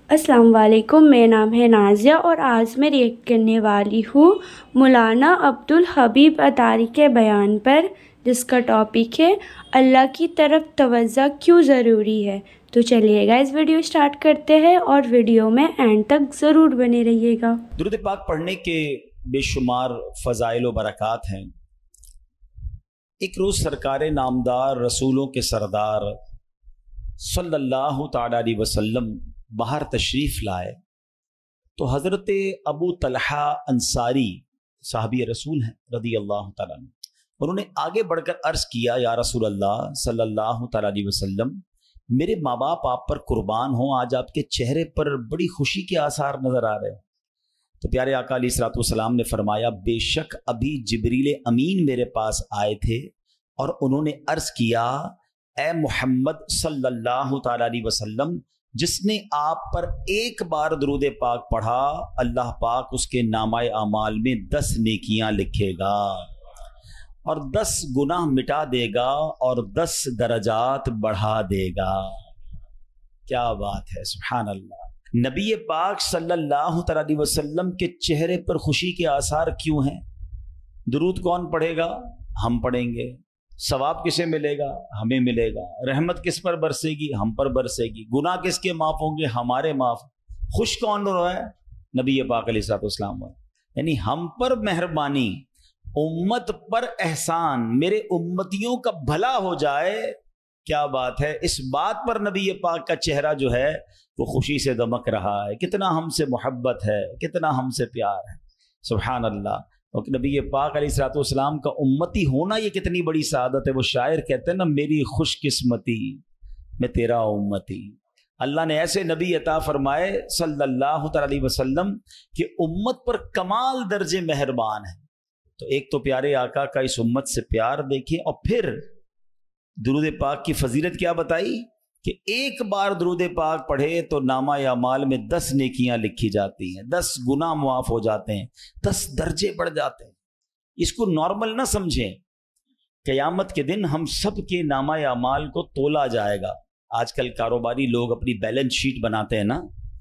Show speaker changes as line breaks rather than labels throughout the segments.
अस्सलाम वालेकुम। मेरा नाम है नाज़िया और आज मैं रिएक्ट करने वाली हूँ मौलाना अब्दुल हबीब अतारी के बयान पर, जिसका टॉपिक है अल्लाह की तरफ तवज्जो क्यों ज़रूरी है। तो चलिएगा इस वीडियो स्टार्ट करते हैं और वीडियो में एंड तक ज़रूर बने रहिएगा।
दुरूद पाक पढ़ने के बेशुमार फ़ज़ाइल व बरक़ात हैं। एक रोज़ सरकार नामदार रसूलों के सरदार सल्लल्लाहु तआला अलैहि वसल्लम बाहर तशरीफ़ लाए तो हज़रत अबू तलहा अंसारी साहबी रसूल हैं रदी अल्लाह तआला अन्हु, उन्होंने आगे बढ़कर अर्ज़ किया, या रसूल अल्लाह सल्लल्लाहु तआला अलैहि वसल्लम, मेरे माँ बाप आप पर कुर्बान हों, आज आपके चेहरे पर बड़ी खुशी के आसार नज़र आ रहे हैं। तो प्यारे आका अलैहिस्सलातु वस्सलाम ने फरमाया, बेशक अभी जिब्रील अमीन मेरे पास आए थे और उन्होंने अर्ज़ किया, ए मोहम्मद सल्लल्लाहु तआला अलैहि वसल्लम, जिसने आप पर एक बार दुरूद पाक पढ़ा, अल्लाह पाक उसके नामाए आमाल में 10 नेकियां लिखेगा और 10 गुनाह मिटा देगा और 10 दरजात बढ़ा देगा। क्या बात है, सुभान अल्लाह। नबी पाक सल्लल्लाहु अलैहि वसल्लम के चेहरे पर खुशी के आसार क्यों हैं? दुरूद कौन पढ़ेगा? हम पढ़ेंगे। सवाब किसे मिलेगा? हमें मिलेगा। रहमत किस पर बरसेगी? हम पर बरसेगी। गुनाह किसके माफ होंगे? हमारे माफ। खुश कौन हो रहा है? नबी पाक अलैहिस्सलाम। यानी हम पर मेहरबानी, उम्मत पर एहसान, मेरे उम्मतियों का भला हो जाए। क्या बात है। इस बात पर नबी पाक का चेहरा जो है वो खुशी से दमक रहा है। कितना हमसे मोहब्बत है, कितना हमसे प्यार है, सुभान अल्लाह। और नबी पाक अलैहिस्सलातु वस्सलाम का उम्मती होना ये कितनी बड़ी सआदत है। वो शायर कहते हैं ना, मेरी खुशकिस्मती मैं तेरा उम्मती। अल्लाह ने ऐसे नबी अता फरमाए सल्लल्लाहु अलैहि वसल्लम कि उम्मत पर कमाल दर्जे मेहरबान है। तो एक तो प्यारे आका का इस उम्मत से प्यार देखें और फिर दुरूद पाक की फजीलत क्या बताई कि एक बार दुरूद पाक पढ़े तो नामा या माल में 10 नेकियां लिखी जाती हैं, 10 गुनाह मुआफ हो जाते हैं, 10 दर्जे बढ़ जाते हैं। इसको नॉर्मल ना समझें। क़यामत के दिन हम सब के नामा या माल को तोला जाएगा। आजकल कारोबारी लोग अपनी बैलेंस शीट बनाते हैं ना,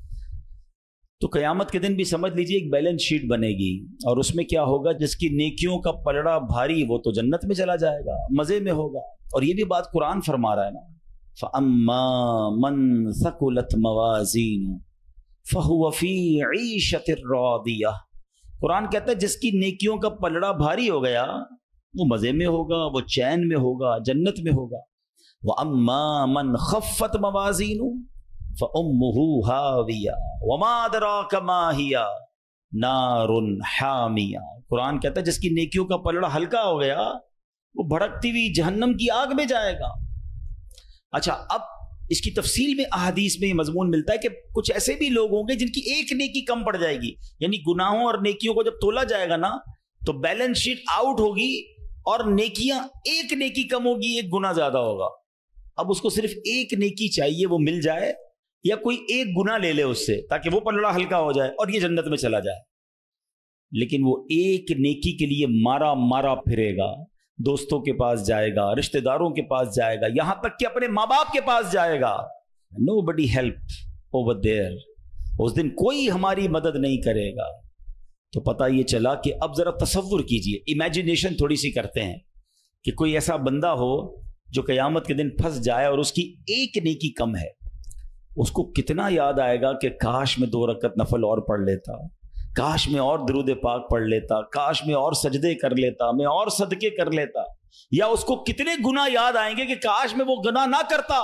तो क़यामत के दिन भी समझ लीजिए एक बैलेंस शीट बनेगी और उसमें क्या होगा, जिसकी नेकियों का पलड़ा भारी वो तो जन्नत में चला जाएगा, मजे में होगा। और ये भी बात कुरान फरमा रहा है ना, फ़अम्मा मन सकुलत मवाज़ीनु फ़हुव फ़ी ईशतिर रादिया। कुरान कहता है जिसकी नेकियों का पलड़ा भारी हो गया वो मज़े में होगा, वो चैन में होगा, जन्नत में होगा। वअम्मा मन खफ़्फ़त मवाज़ीनु फ़उम्मुहु हाविया वमा अदराका मा हिया नारुन हामिया। कुरान कहता है जिसकी नेकियों का पलड़ा हल्का हो गया वो भड़कती हुई जहन्नम की आग में जाएगा। अच्छा, अब इसकी तफसील में अहादीस में मजमून मिलता है कि कुछ ऐसे भी लोग होंगे जिनकी एक नेकी कम पड़ जाएगी। यानी गुनाहों और नेकियों को जब तोला जाएगा ना तो बैलेंस शीट आउट होगी और नेकियां, एक नेकी कम होगी, एक गुना ज्यादा होगा। अब उसको सिर्फ एक नेकी चाहिए, वो मिल जाए या कोई एक गुना ले ले उससे ताकि वो पलड़ा हल्का हो जाए और ये जन्नत में चला जाए। लेकिन वो एक नेकी के लिए मारा मारा फिरेगा, दोस्तों के पास जाएगा, रिश्तेदारों के पास जाएगा, यहां तक कि अपने माँ बाप के पास जाएगा। Nobody help over there। उस दिन कोई हमारी मदद नहीं करेगा। तो पता ये चला कि अब जरा तसव्वुर कीजिए, इमेजिनेशन थोड़ी सी करते हैं कि कोई ऐसा बंदा हो जो क़यामत के दिन फंस जाए और उसकी एक नेकी कम है। उसको कितना याद आएगा कि काश मैं 2 रकत नफल और पढ़ लेता, काश मैं और दुरूद पाक पढ़ लेता, काश मैं और सजदे कर लेता, मैं और सदके कर लेता। या उसको कितने गुनाह याद आएंगे कि काश मैं वो गुनाह ना करता,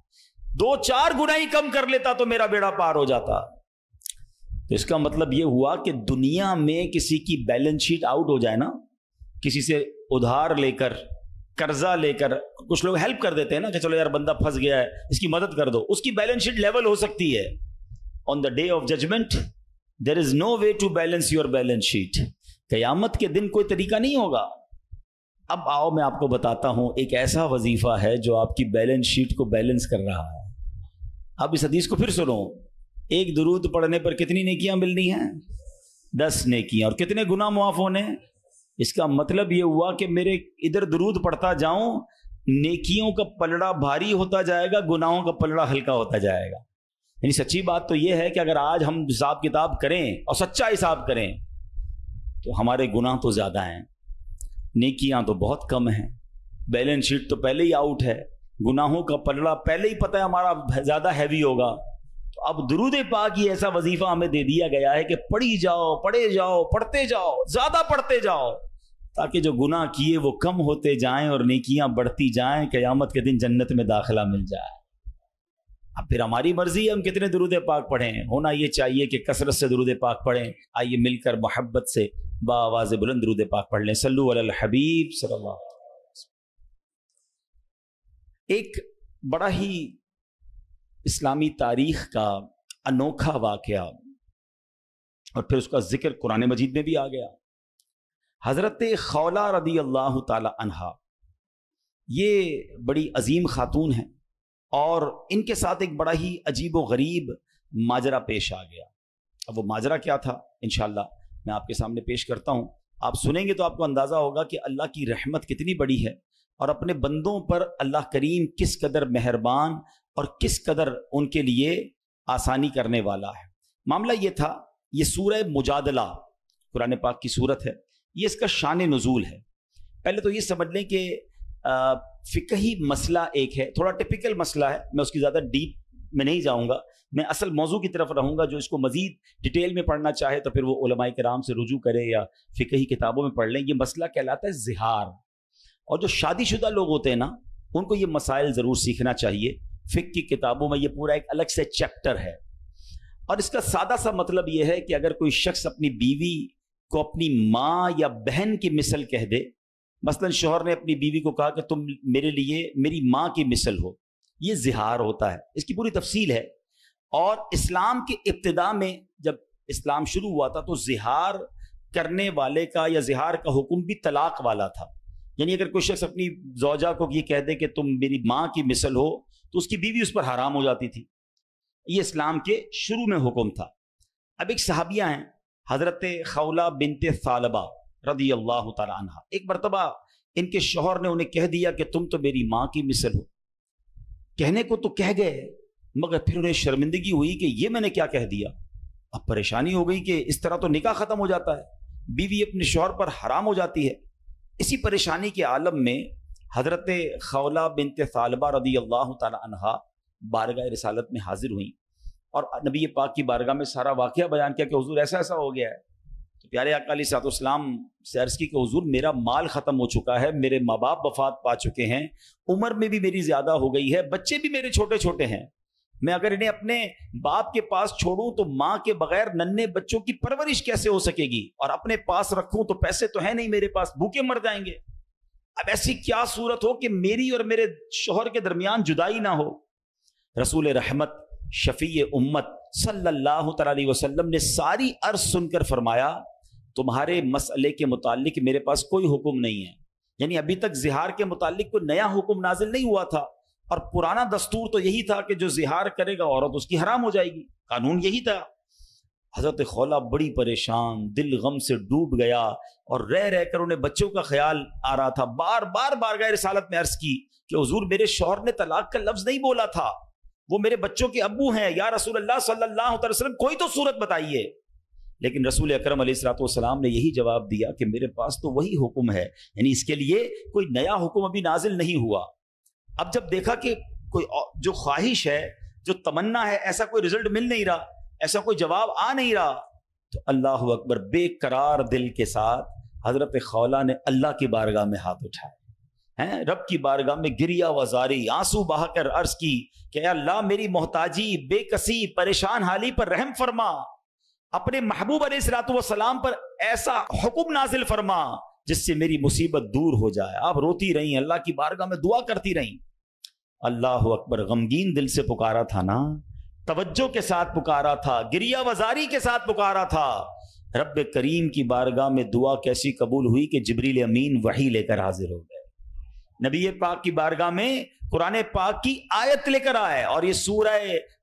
2-4 गुनाह ही कम कर लेता तो मेरा बेड़ा पार हो जाता। तो इसका मतलब ये हुआ कि दुनिया में किसी की बैलेंस शीट आउट हो जाए ना, किसी से उधार लेकर, कर्जा लेकर, कुछ लोग हेल्प कर देते हैं ना कि चलो यार बंदा फंस गया है इसकी मदद कर दो, उसकी बैलेंस शीट लेवल हो सकती है। On the day of judgement there is no way to balance your balance sheet. क़यामत के दिन कोई तरीका नहीं होगा। अब आओ मैं आपको बताता हूं एक ऐसा वजीफा है जो आपकी बैलेंस शीट को बैलेंस कर रहा है। अब इस हदीस को फिर सुनो, एक दुरूद पढ़ने पर कितनी नेकियां मिलनी हैं? 10 नेकियां। और कितने गुनाह मुआफ होने? इसका मतलब ये हुआ कि मेरे इधर दुरूद पढ़ता जाऊं, नेकियों का पलड़ा भारी होता जाएगा, गुनाहों का पलड़ा हल्का होता जाएगा। یعنی سچی بات تو یہ ہے کہ اگر آج ہم حساب کتاب کریں اور سچا حساب کریں تو ہمارے گناہ تو زیادہ ہیں، نیکیاں تو بہت کم ہیں، بیلنس شیٹ تو پہلے ہی آؤٹ ہے، گناہوں کا پلڑا پہلے ہی پتہ ہے ہمارا زیادہ ہیوی ہوگا۔ تو اب درود پاک یہ ایسا وظیفہ ہمیں دے دیا گیا ہے کہ پڑھی جاؤ، پڑھے جاؤ، پڑھتے جاؤ، زیادہ پڑھتے جاؤ، تاکہ جو گناہ کیے وہ کم ہوتے جائیں اور نیکیاں بڑھتی جائیں، قیامت کے دن جنت میں داخلہ مل جائے۔ اب پھر ہماری مرضی ہے ہم کتنے درود پاک پڑھیں، ہونا یہ چاہیے کہ کثرت سے درود پاک پڑھیں۔ آئیے مل کر محبت سے بآواز بلند درود پاک پڑھ لیں، صلو علی الحبیب صلی اللہ علیہ وسلم۔ ایک بڑا ہی اسلامی تاریخ کا انوکھا واقعہ اور پھر اس کا ذکر قرآن مجید میں بھی آ گیا۔ حضرت خولہ رضی اللہ تعالی عنہا یہ بڑی عظیم خاتون ہیں اور ان کے ساتھ ایک بڑا ہی عجیب و غریب ماجرا پیش آ گیا۔ اب وہ ماجرا کیا تھا انشاءاللہ میں آپ کے سامنے پیش کرتا ہوں، آپ سنیں گے تو آپ کو اندازہ ہوگا کہ اللہ کی رحمت کتنی بڑی ہے اور اپنے بندوں پر اللہ کریم کس قدر مہربان اور کس قدر ان کے لیے آسانی کرنے والا ہے۔ معاملہ یہ تھا، یہ سورہ مجادلہ قرآن پاک کی سورت ہے، یہ اس کا شان نزول ہے۔ پہلے تو یہ سمجھ لیں کہ فقہی مسئلہ ایک ہے، تھوڑا ٹپیکل مسئلہ ہے، میں اس کی زیادہ ڈیپ میں نہیں جاؤں گا، میں اصل موضوع کی طرف رہوں گا۔ جو اس کو مزید ڈیٹیل میں پڑھنا چاہے تو پھر وہ علماء کرام سے رجوع کرے یا فقہی کتابوں میں پڑھ لیں۔ یہ مسئلہ کہلاتا ہے زہار، اور جو شادی شدہ لوگ ہوتے ہیں نا ان کو یہ مسائل ضرور سیکھنا چاہیے۔ فقہ کی کتابوں میں یہ پورا ایک الگ سے چیپٹر ہے، اور اس کا سادہ سا مطلب یہ ہے کہ اگر کوئی شخص اپنی بیوی کو اپنی ماں یا بہن کی مثل کہہ دے، مثلا شوہر نے اپنی بیوی کو کہا کہ تم میرے لیے میری ماں کی مثل ہو، یہ زہار ہوتا ہے۔ اس کی پوری تفصیل ہے، اور اسلام کی ابتدا میں جب اسلام شروع ہوا تھا تو زہار کرنے والے کا یا زہار کا حکم بھی طلاق والا تھا۔ یعنی اگر کوئی شخص اپنی زوجہ کو یہ کہہ دے کہ تم میری ماں کی مثل ہو تو اس کی بیوی اس پر حرام ہو جاتی تھی۔ یہ اسلام کے شروع میں حکم تھا۔ اب ایک صحابیہ ہیں حضرت خولہ بنت ثعلبہ رضی اللہ تعالی عنہ، ایک مرتبہ ان کے شوہر نے انہیں کہہ دیا کہ تم تو میری ماں کی مثل ہو۔ کہنے کو تو کہہ گئے مگر پھر انہیں شرمندگی ہوئی کہ یہ میں نے کیا کہہ دیا۔ اب پریشانی ہو گئی کہ اس طرح تو نکاح ختم ہو جاتا ہے، بیوی اپنے شوہر پر حرام ہو جاتی ہے۔ اسی پریشانی کے عالم میں حضرت خولہ بنت ثعلبہ رضی اللہ تعالی عنہا بارگاہ رسالت میں حاضر ہوئیں اور نبی پاک کی بارگاہ میں سارا واقعہ بیان کیا کہ حضور ایسا ایسا ہو گیا ہے۔ تو پیارے آقا علیہ الصلوۃ والسلام سے عرض کی کہ حضور میرا مال ختم ہو چکا ہے، میرے ماں باپ وفات پا چکے ہیں، عمر میں بھی میری زیادہ ہو گئی ہے، بچے بھی میرے چھوٹے چھوٹے ہیں، میں اگر انہیں اپنے باپ کے پاس چھوڑوں تو ماں کے بغیر ننھے بچوں کی پرورش کیسے ہو سکے گی، اور اپنے پاس رکھوں تو پیسے تو ہیں نہیں میرے پاس، بھوکے مر جائیں گے۔ اب ایسی کیا صورت ہو کہ میری اور میرے شوہر کے درمیان جدائی نہ ہو۔ رسول رحمت شفیع امت صلی اللہ تعالی علیہ وسلم نے ساری عرض سن کر فرمایا تمہارے مسئلے کے متعلق میرے پاس کوئی حکم نہیں ہے۔ یعنی ابھی تک زہار کے متعلق کوئی نیا حکم نازل نہیں ہوا تھا، اور پرانا دستور تو یہی تھا کہ جو زہار کرے گا عورت اس کی حرام ہو جائے گی، قانون یہی تھا۔ حضرت خولہ بڑی پریشان، دل غم سے ڈوب گیا، اور رہ رہ کر انہیں بچوں کا خیال آ رہا تھا۔ بار بار بارگاہ رسالت میں عرض کی کہ حضور میرے شوہر نے طلاق کا لفظ نہیں بولا تھا، وہ میرے بچوں کے ابو ہیں، یا رسول اللہ صلی اللہ علیہ وسلم کوئی تو صورت بتائیے۔ لیکن رسول اکرم علیہ الصلوۃ والسلام نے یہی جواب دیا کہ میرے پاس تو وہی حکم ہے، یعنی اس کے لیے کوئی نیا حکم ابھی نازل نہیں ہوا۔ اب جب دیکھا کہ کوئی جو خواہش ہے، جو تمنا ہے، ایسا کوئی رزلٹ مل نہیں رہا، ایسا کوئی جواب آ نہیں رہا، تو اللہ اکبر، بے قرار دل کے ساتھ حضرت خولہ نے اللہ کی بارگاہ میں ہاتھ اٹھائے، رب کی بارگاہ میں گریہ وزاری، آنسو بہا کر عرض کی کہ اے اللہ میری محتاجی، بے کسی، پریشان حالی پر رحم فرما، اپنے محبوب علیہ الصلوۃ والسلام پر ایسا حکم نازل فرما جس سے میری مصیبت دور ہو جائے۔ آپ روتی رہیں، اللہ کی بارگاہ میں دعا کرتی رہیں۔ اللہ اکبر، غمگین دل سے پکارا تھا نا، توجہ کے ساتھ پکارا تھا، گریہ وزاری کے ساتھ پکارا تھا۔ رب کریم کی بارگاہ میں دعا کیسی قبول ہوئی کہ جبریل امین وحی لے کر حاضر ہو گئے، نبی پاک کی بارگاہ میں قرآن پاک کی آیت لے کر آئے، اور یہ سورہ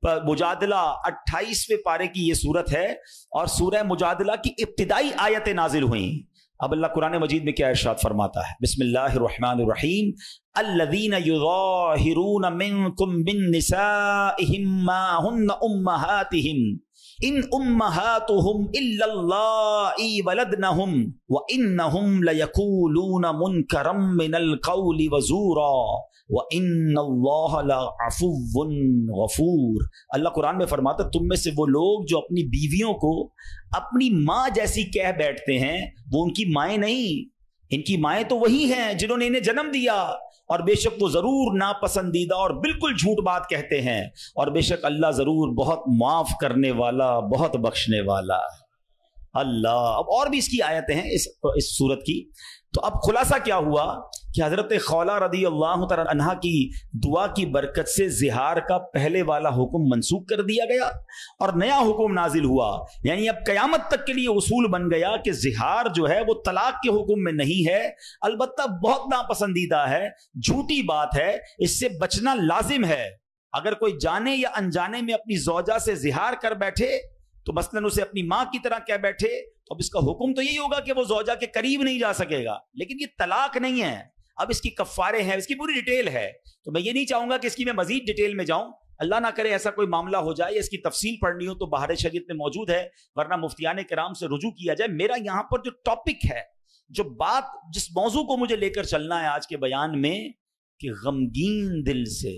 مجادلہ 28ویں پارے کی یہ سورت ہے، اور سورہ مجادلہ کی ابتدائی آیتیں نازل ہوئیں۔ اب اللہ قرآن مجید میں کیا ارشاد فرماتا ہے، بسم اللہ الرحمن الرحیم، الذین یظاہرون منکم من نسائہم ما ہن امہاتہم ان امہاتہم الا اللائی ولدنہم وانہم لیقولون منکرا من القول وزورا وَإِنَّ اللَّهَ لَعَفُوٌّ غَفُورٌ۔ اللہ قرآن میں فرماتا ہے تم میں سے وہ لوگ جو اپنی بیویوں کو اپنی ماں جیسی کہہ بیٹھتے ہیں، وہ ان کی مائیں نہیں، ان کی مائیں تو وہی ہیں جنہوں نے انہیں جنم دیا، اور بے شک وہ ضرور ناپسندیدہ اور بالکل جھوٹ بات کہتے ہیں، اور بے شک اللہ ضرور بہت معاف کرنے والا، بہت بخشنے والا۔ اللہ، اب اور بھی اس کی آیتیں ہیں اس سورت کی۔ تو اب خلاصہ کیا ہوا کہ حضرت خولہ رضی اللہ تعالی عنہا کی دعا کی برکت سے زہار کا پہلے والا حکم منسوخ کر دیا گیا اور نیا حکم نازل ہوا، یعنی اب قیامت تک کے لیے اصول بن گیا کہ زہار جو ہے وہ طلاق کے حکم میں نہیں ہے، البتہ بہت ناپسندیدہ ہے، جھوٹی بات ہے، اس سے بچنا لازم ہے۔ اگر کوئی جانے یا انجانے میں اپنی زوجہ سے زہار کر بیٹھے تو مثلاً اسے اپنی ماں کی طرح کہہ بیٹھے، تو اب اس کا حکم تو یہی ہوگا کہ وہ زوجہ کے قریب نہیں جا سکے گا، لیکن یہ طلاق نہیں ہے۔ اب اس کی کفارے ہیں، اس کی پوری ڈیٹیل ہے، تو میں یہ نہیں چاہوں گا کہ اس کی میں مزید ڈیٹیل میں جاؤں، اللہ نہ کرے ایسا کوئی معاملہ ہو جائے، اس کی تفصیل پڑھنی ہو تو بہار شریعت میں موجود ہے، ورنہ مفتیان کرام سے رجوع کیا جائے۔ میرا یہاں پر جو ٹاپک ہے، جو بات، جس موضوع کو مجھے لے کر چلنا ہے آج کے بیان میں، کہ غمگین دل سے،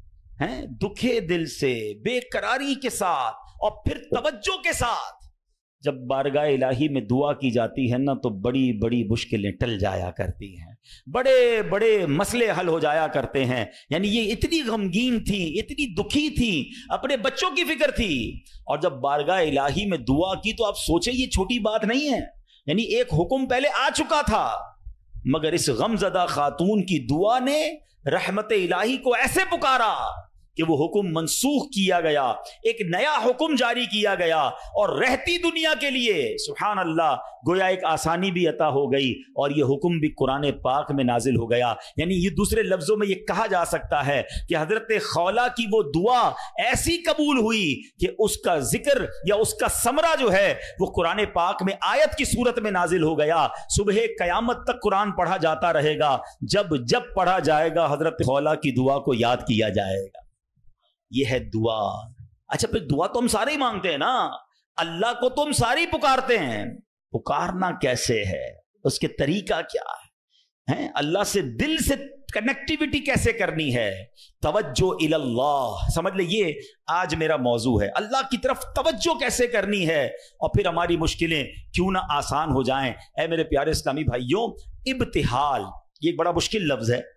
دکھے دل سے، بے قراری کے ساتھ اور پھر توجہ کے ساتھ جب بارگاہ الہی میں دعا کی جاتی ہے نا، تو بڑی بڑی مشکلیں ٹل جایا کرتی ہیں، بڑے بڑے مسئلے حل ہو جایا کرتے ہیں۔ یعنی یہ اتنی غمگین تھی، اتنی دکھی تھی، اپنے بچوں کی فکر تھی، اور جب بارگاہ الہی میں دعا کی تو آپ سوچیں یہ چھوٹی بات نہیں ہے، یعنی ایک حکم پہلے آ چکا تھا، مگر اس غمزدہ خاتون کی دعا نے رحمت الہی کو ایسے پکارا کہ وہ حکم منسوخ کیا گیا، ایک نیا حکم جاری کیا گیا، اور رہتی دنیا کے لیے سبحان اللہ گویا ایک آسانی بھی عطا ہو گئی، اور یہ حکم بھی قرآن پاک میں نازل ہو گیا۔ یعنی یہ دوسرے لفظوں میں یہ کہا جا سکتا ہے کہ حضرت خولہ کی وہ دعا ایسی قبول ہوئی کہ اس کا ذکر یا اس کا ثمرہ جو ہے وہ قرآن پاک میں آیت کی صورت میں نازل ہو گیا۔ صبح قیامت تک قرآن پڑھا جاتا رہے گا، جب جب پڑھا جائے گا حضرت خولہ کی دعا کو یاد کیا جائے گا۔ یہ ہے دعا۔ اچھا، پھر دعا تو ہم سارے ہی مانگتے ہیں نا، اللہ کو تو ہم سارے ہی پکارتے ہیں، پکارنا کیسے ہے، اس کے طریقہ کیا ہے، اللہ سے دل سے کنیکٹیویٹی کیسے کرنی ہے، توجہ اللہ، سمجھ لے یہ آج میرا موضوع ہے، اللہ کی طرف توجہ کیسے کرنی ہے، اور پھر ہماری مشکلیں کیوں نہ آسان ہو جائیں۔ اے میرے پیارے اسلامی بھائیوں، ابتحال یہ ایک بڑا مشکل لفظ ہے،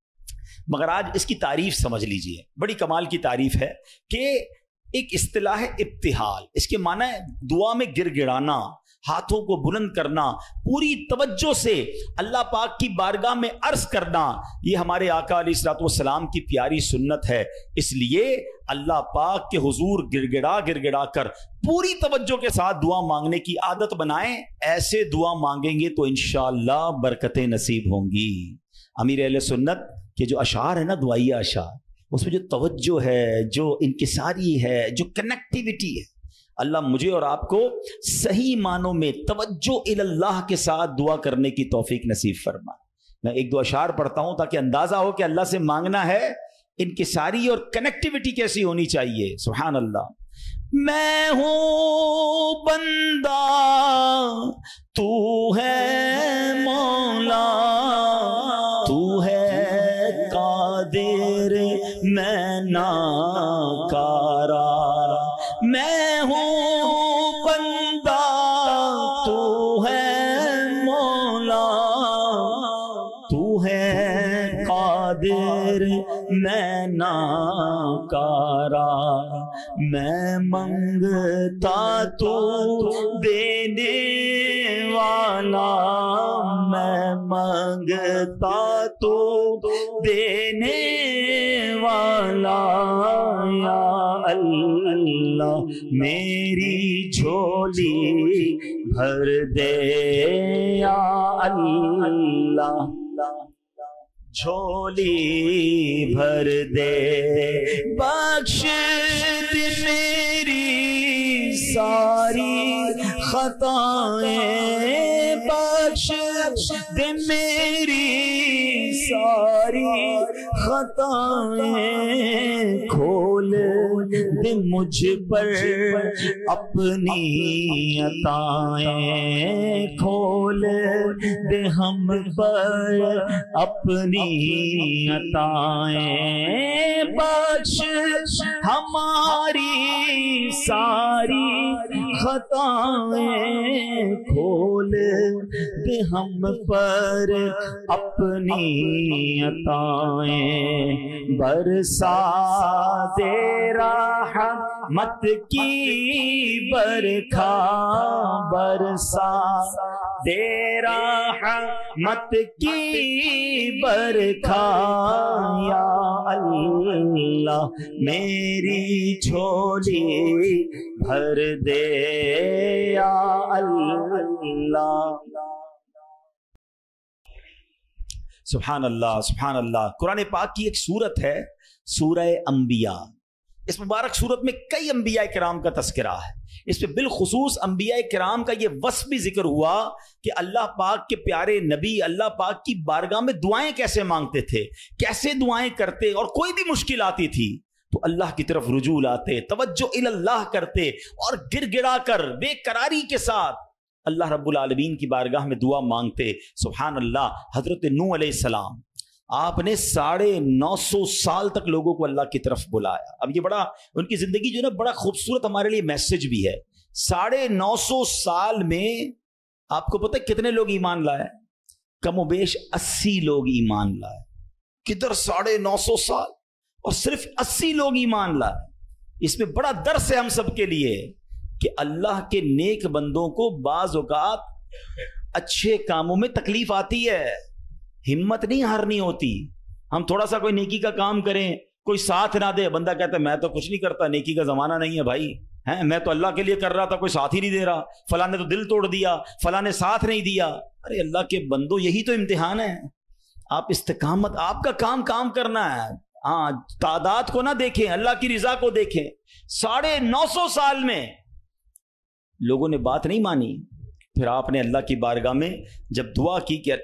مگر آج اس کی تعریف سمجھ لیجئے، بڑی کمال کی تعریف ہے کہ ایک اصطلاح ہے ابتحال، اس کے معنی ہے دعا میں گر گڑانا، ہاتھوں کو بلند کرنا، پوری توجہ سے اللہ پاک کی بارگاہ میں عرض کرنا۔ یہ ہمارے آقا علیہ الصلوۃ والسلام کی پیاری سنت ہے، اس لیے اللہ پاک کے حضور گر گڑا کر پوری توجہ کے ساتھ دعا مانگنے کی عادت بنائیں۔ ایسے دعا مانگیں گے تو انشاءاللہ برکتیں نصیب ہوں گی۔ امیر اہل سنت کہ جو اشعار ہے نا، دعائیہ اشعار، اس میں جو توجہ ہے، جو انکساری ہے، جو کنیکٹیویٹی ہے، اللہ مجھے اور آپ کو صحیح معنوں میں توجہ اللہ کے ساتھ دعا کرنے کی توفیق نصیب فرما۔ میں ایک دو اشعار پڑھتا ہوں تاکہ اندازہ ہو کہ اللہ سے مانگنا ہے، انکساری اور کنیکٹیویٹی کیسی ہونی چاہیے۔ سبحان اللہ۔ میں ہوں بندہ تو ہے مولا، تو ہے قادر میں ناکارا، میں ہوں بندہ تو ہے مولا، تو ہے قادر میں ناکارا، میں منگتا تو دینے والا، میں منگتا تو دینے والا، یا اللہ میری جھولی بھر دے، یا اللہ جھولی بھر دے، بخش دے میری ساری خطائیں، بخش دے میری ساری خطائیں، کھول دے مجھ پر اپنی عطائیں، کھول دے ہم پر اپنی عطائیں، بخش ہماری ساری خطائیں، کھول دے ہم پر اپنی عطائیں، برسا دے رحمت کی برکھا، برسا دے رحمت کی برکھا، یا اللہ میری جھولی بھر دے یا اللہ۔ سبحان اللہ سبحان اللہ۔ قرآن پاک کی ایک سورت ہے سورہ انبیاء۔ اس مبارک سورت میں کئی انبیاء کرام کا تذکرہ ہے، اس پہ بالخصوص انبیاء کرام کا یہ وصف بھی ذکر ہوا کہ اللہ پاک کے پیارے نبی اللہ پاک کی بارگاہ میں دعائیں کیسے مانگتے تھے، کیسے دعائیں کرتے، اور کوئی بھی مشکل آتی تھی تو اللہ کی طرف رجوع لاتے، توجہ اللہ کرتے، اور گر گڑا کر بے قراری کے ساتھ اللہ رب العالمین کی بارگاہ میں دعا مانگتے۔ سبحان اللہ۔ حضرت نوح علیہ السلام، آپ نے 950 سال تک لوگوں کو اللہ کی طرف بلایا۔ اب یہ بڑا ان کی زندگی جو ہے نا بڑا خوبصورت ہمارے لیے میسج بھی ہے۔ 950 سال میں آپ کو پتہ ہے کتنے لوگ ایمان لائے؟ کم و بیش 80 لوگ ایمان لائے۔ کدھر 950 سال اور صرف 80 لوگ ایمان لائے۔ اس میں بڑا درس ہے ہم سب کے لیے کہ اللہ کے نیک بندوں کو بعض اوقات اچھے کاموں میں تکلیف آتی ہے، ہمت نہیں ہارنی ہوتی۔ ہم تھوڑا سا کوئی نیکی کا کام کریں، کوئی ساتھ نہ دے، بندہ کہتا ہے میں تو کچھ نہیں کرتا، نیکی کا زمانہ نہیں ہے بھائی، ہیں میں تو اللہ کے لیے کر رہا تھا، کوئی ساتھ ہی نہیں دے رہا، فلاں نے تو دل توڑ دیا، فلاں نے ساتھ نہیں دیا۔ ارے اللہ کے بندو، یہی تو امتحان ہے۔ آپ استقامت، آپ کا کام کرنا ہے، ہاں تعداد کو نہ دیکھیں، اللہ کی رضا کو دیکھیں۔ 950 سال میں لوگوں نے بات نہیں مانی، پھر آپ نے اللہ کی بارگاہ میں جب دعا کی کہ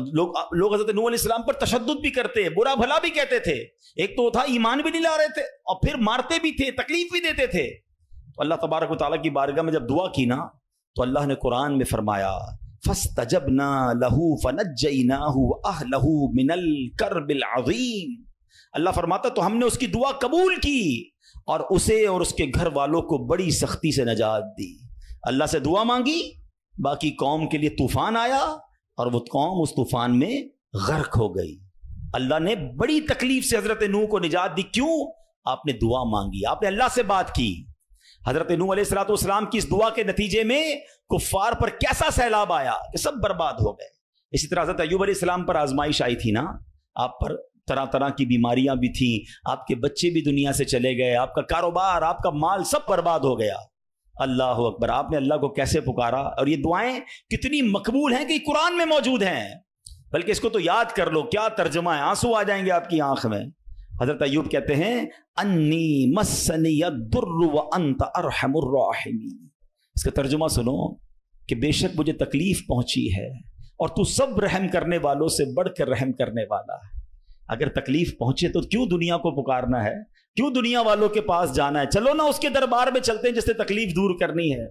لوگ حضرت نوح علیہ السلام پر تشدد بھی کرتے، برا بھلا بھی کہتے تھے، ایک تو تھا ایمان بھی نہیں لا رہے تھے اور پھر مارتے بھی تھے، تکلیف بھی دیتے تھے۔ تو اللہ تبارک و تعالیٰ کی بارگاہ میں جب دعا کی نا تو اللہ نے قرآن میں فرمایا فَاسْتَجَبْنَا لَهُ فَنَجَّيْنَاهُ وَأَهْلَهُ مِنَ الْكَرْبِ الْعَظِيمِ۔ اللہ فرماتا تو ہم نے اس کی دعا قبول کی اور اسے اور اس کے گھر والوں کو بڑی سختی سے نجات دی۔ اللہ سے دعا مانگی، باقی قوم کے لیے طوفان آیا اور وہ قوم اس طوفان میں غرق ہو گئی۔ اللہ نے بڑی تکلیف سے حضرت نوح کو نجات دی، کیوں؟ آپ نے دعا مانگی، آپ نے اللہ سے بات کی۔ حضرت نوح علیہ السلام کی اس دعا کے نتیجے میں کفار پر کیسا سیلاب آیا کہ سب برباد ہو گئے۔ اسی طرح حضرت ایوب علیہ السلام پر آزمائش آئی تھی نا، آپ پر طرح طرح کی بیماریاں بھی تھیں، آپ کے بچے بھی دنیا سے چلے گئے، آپ کا کاروبار، آپ کا مال سب برباد ہو گیا۔ اللہ اکبر، آپ نے اللہ کو کیسے پکارا، اور یہ دعائیں کتنی مقبول ہیں کہ قرآن میں موجود ہیں، بلکہ اس کو تو یاد کر لو، کیا ترجمہ ہے، آنسو آ جائیں گے آپ کی آنکھ میں۔ حضرت ایوب کہتے ہیں انی مسنی الضر وانت ارحم الراحمین۔ اس کا ترجمہ سنو کہ بے شک مجھے تکلیف پہنچی ہے اور تو سب رحم کرنے والوں سے بڑھ کر رحم کرنے والا ہے۔ اگر تکلیف پہنچے تو کیوں دنیا کو پکارنا ہے، کیوں دنیا والوں کے پاس جانا ہے؟ چلو نا اس کے دربار میں چلتے ہیں جس سے تکلیف دور کرنی ہے۔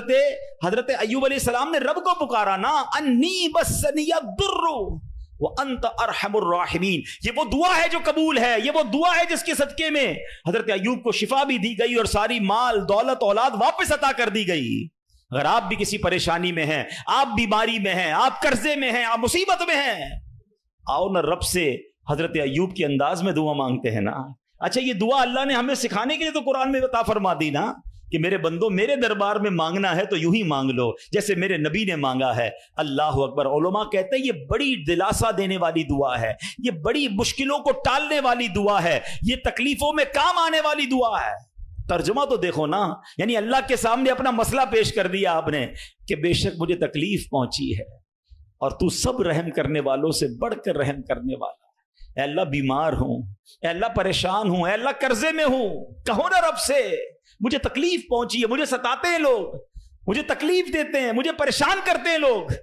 حضرت ایوب علیہ السلام نے رب کو پکارا نا، انی مسنی الضر وانت ارحم الراحمین۔ یہ وہ دعا ہے جو قبول ہے، یہ وہ دعا ہے جس کے صدقے میں حضرت ایوب کو شفا بھی دی گئی اور ساری مال دولت اولاد واپس عطا کر دی گئی۔ اگر آپ بھی کسی پریشانی میں ہیں، آپ بیماری میں ہیں، آپ قرضے میں ہیں، آپ مصیبت میں ہیں، آؤ نا رب سے حضرت ایوب کے انداز میں دعا مانگتے ہیں نا۔ اچھا یہ دعا اللہ نے ہمیں سکھانے کے لیے تو قرآن میں عطا فرما دی نا کہ میرے بندوں میرے دربار میں مانگنا ہے تو یوں ہی مانگ لو جیسے میرے نبی نے مانگا ہے۔ اللہ اکبر۔ علماء کہتے ہیں یہ بڑی دلاسا دینے والی دعا ہے، یہ بڑی مشکلوں کو ٹالنے والی دعا ہے، یہ تکلیفوں میں کام آنے والی دعا ہے۔ ترجمہ تو دیکھو نا، یعنی اللہ کے سامنے اپنا مسئلہ پیش کر دیا آپ نے کہ بے شک مجھے تکلیف پہنچی ہے اور تو سب رحم کرنے والوں سے بڑھ کر رحم کرنے والا۔ اے اللہ بیمار ہوں، اے اللہ پریشان ہوں، اے اللہ قرضے میں ہوں، کہو نا رب سے مجھے تکلیف پہنچی ہے، مجھے ستاتے ہیں لوگ، مجھے تکلیف دیتے ہیں، مجھے پریشان کرتے ہیں لوگ،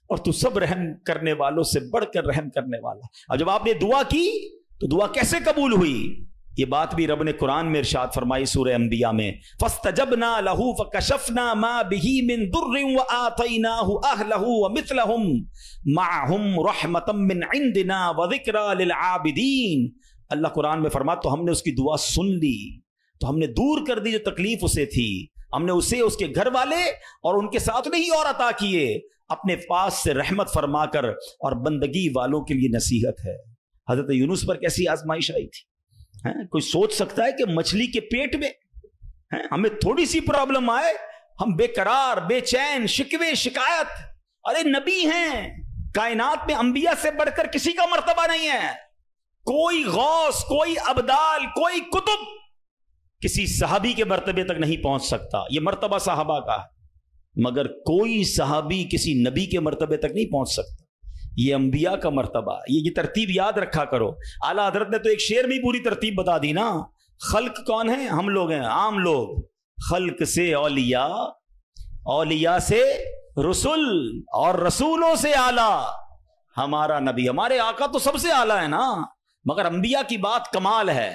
اور تو سب رحم کرنے والوں سے بڑھ کر رحم کرنے والا. اب جب آپ نے دعا کی تو دعا کیسے قبول ہوئی؟ یہ بات بھی رب نے قرآن میں ارشاد فرمائی سورہ انبیاء میں، فَاسْتَجَبْنَا لَهُ فَكَشَفْنَا مَا بِهِ مِن ضُرٍّ وَآتَيْنَاهُ أَهْلَهُ وَمِثْلَهُمْ مَعَهُمْ رَحْمَةً مِّنْ عِنْدِنَا وَذِكْرَىٰ لِلْعَابِدِينَ. اللہ قرآن میں فرماتا تو ہم نے اس کی دعا سن لی، تو ہم نے دور کر دی جو تکلیف اسے تھی، ہم نے اسے اس کے گھر والے اور ان کے ساتھ نہیں اور عطا کیے، اپنے پاس سے رحمت فرما کر، اور بندگی والوں کے لیے نصیحت ہے. حضرت یونس پر کیسی آزمائش آئی تھی. کوئی سوچ سکتا ہے کہ مچھلی کے پیٹ میں ہمیں تھوڑی سی پرابلم آئے ہم بے قرار، بے چین، شکوے، شکایت؟ ارے نبی ہیں، کائنات میں انبیاء سے بڑھ کر کسی کا مرتبہ نہیں ہے. کوئی غوث، کوئی ابدال، کوئی کتب کسی صحابی کے مرتبے تک نہیں پہنچ سکتا. یہ مرتبہ صحابہ کا ہے، مگر کوئی صحابی کسی نبی کے مرتبے تک نہیں پہنچ سکتا. یہ انبیاء کا مرتبہ. یہ ترتیب یاد رکھا کرو. اعلیٰ حضرت نے تو ایک شعر میں پوری ترتیب بتا دی نا. خلق کون ہے؟ ہم لوگ ہیں، عام لوگ. خلق سے اولیاء، اولیاء سے رسول، اور رسولوں سے اعلیٰ ہمارا نبی. ہمارے آقا تو سب سے اعلیٰ ہے نا، مگر انبیاء کی بات کمال ہے.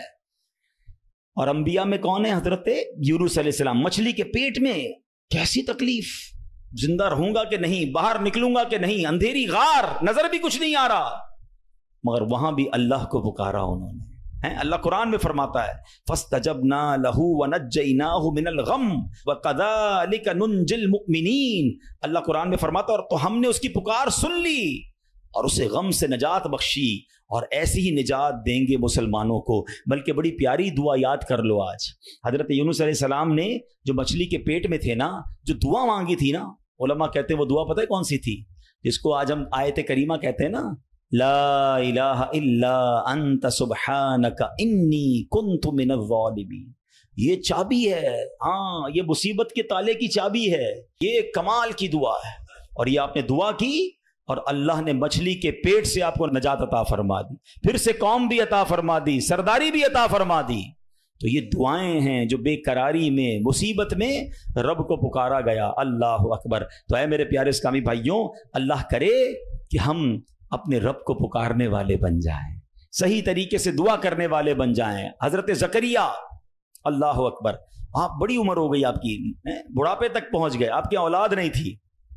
اور انبیاء میں کون ہے؟ حضرت یونس علیہ السلام. مچھلی کے پیٹ میں کیسی تکلیف، زندہ رہوں گا کہ نہیں، باہر نکلوں گا کہ نہیں، اندھیری غار، نظر بھی کچھ نہیں آ رہا، مگر وہاں بھی اللہ کو پکارا انہوں نے. اللہ قرآن میں فرماتا ہے فَاسْتَجَبْنَا لَهُ وَنَجَّيْنَاهُ مِنَ الْغَمِّ وَكَذَلِكَ نُنْجِي الْمُؤْمِنِينَ. اللہ قرآن میں فرماتا ہے اور تو ہم نے اس کی پکار سن لی اور اسے غم سے نجات بخشی، اور ایسی ہی نجات دیں گے مسلمانوں کو. بلکہ بڑی پیاری دعا یاد کر لو. آج حضرت یونس علیہ السلام نے جو مچھلی کے پیٹ میں تھے نا، جو دعا مانگی تھی نا، علماء کہتے ہیں وہ دعا پتہ ہے کون سی تھی؟ جس کو آج ہم آیت کریمہ کہتے ہیں نا، لا الہ الا انت سبحانک انی کنت من الظالمین. یہ چابی ہے، ہاں، یہ مصیبت کے تالے کی چابی ہے. یہ کمال کی دعا ہے. اور یہ آپ نے دعا کی اور اللہ نے مچھلی کے پیٹ سے آپ کو نجات عطا فرما دی، پھر سے قوم بھی عطا فرما دی، سرداری بھی عطا فرما دی. تو یہ دعائیں ہیں جو بے قراری میں، مصیبت میں رب کو پکارا گیا. اللہ اکبر. تو اے میرے پیارے اسلامی بھائیوں، اللہ کرے کہ ہم اپنے رب کو پکارنے والے بن جائیں، صحیح طریقے سے دعا کرنے والے بن جائیں. حضرت زکریا، اللہ اکبر، آپ بڑی عمر ہو گئی، آپ کی بڑھاپے تک پہنچ گئے، آپ کی اولاد نہیں تھی،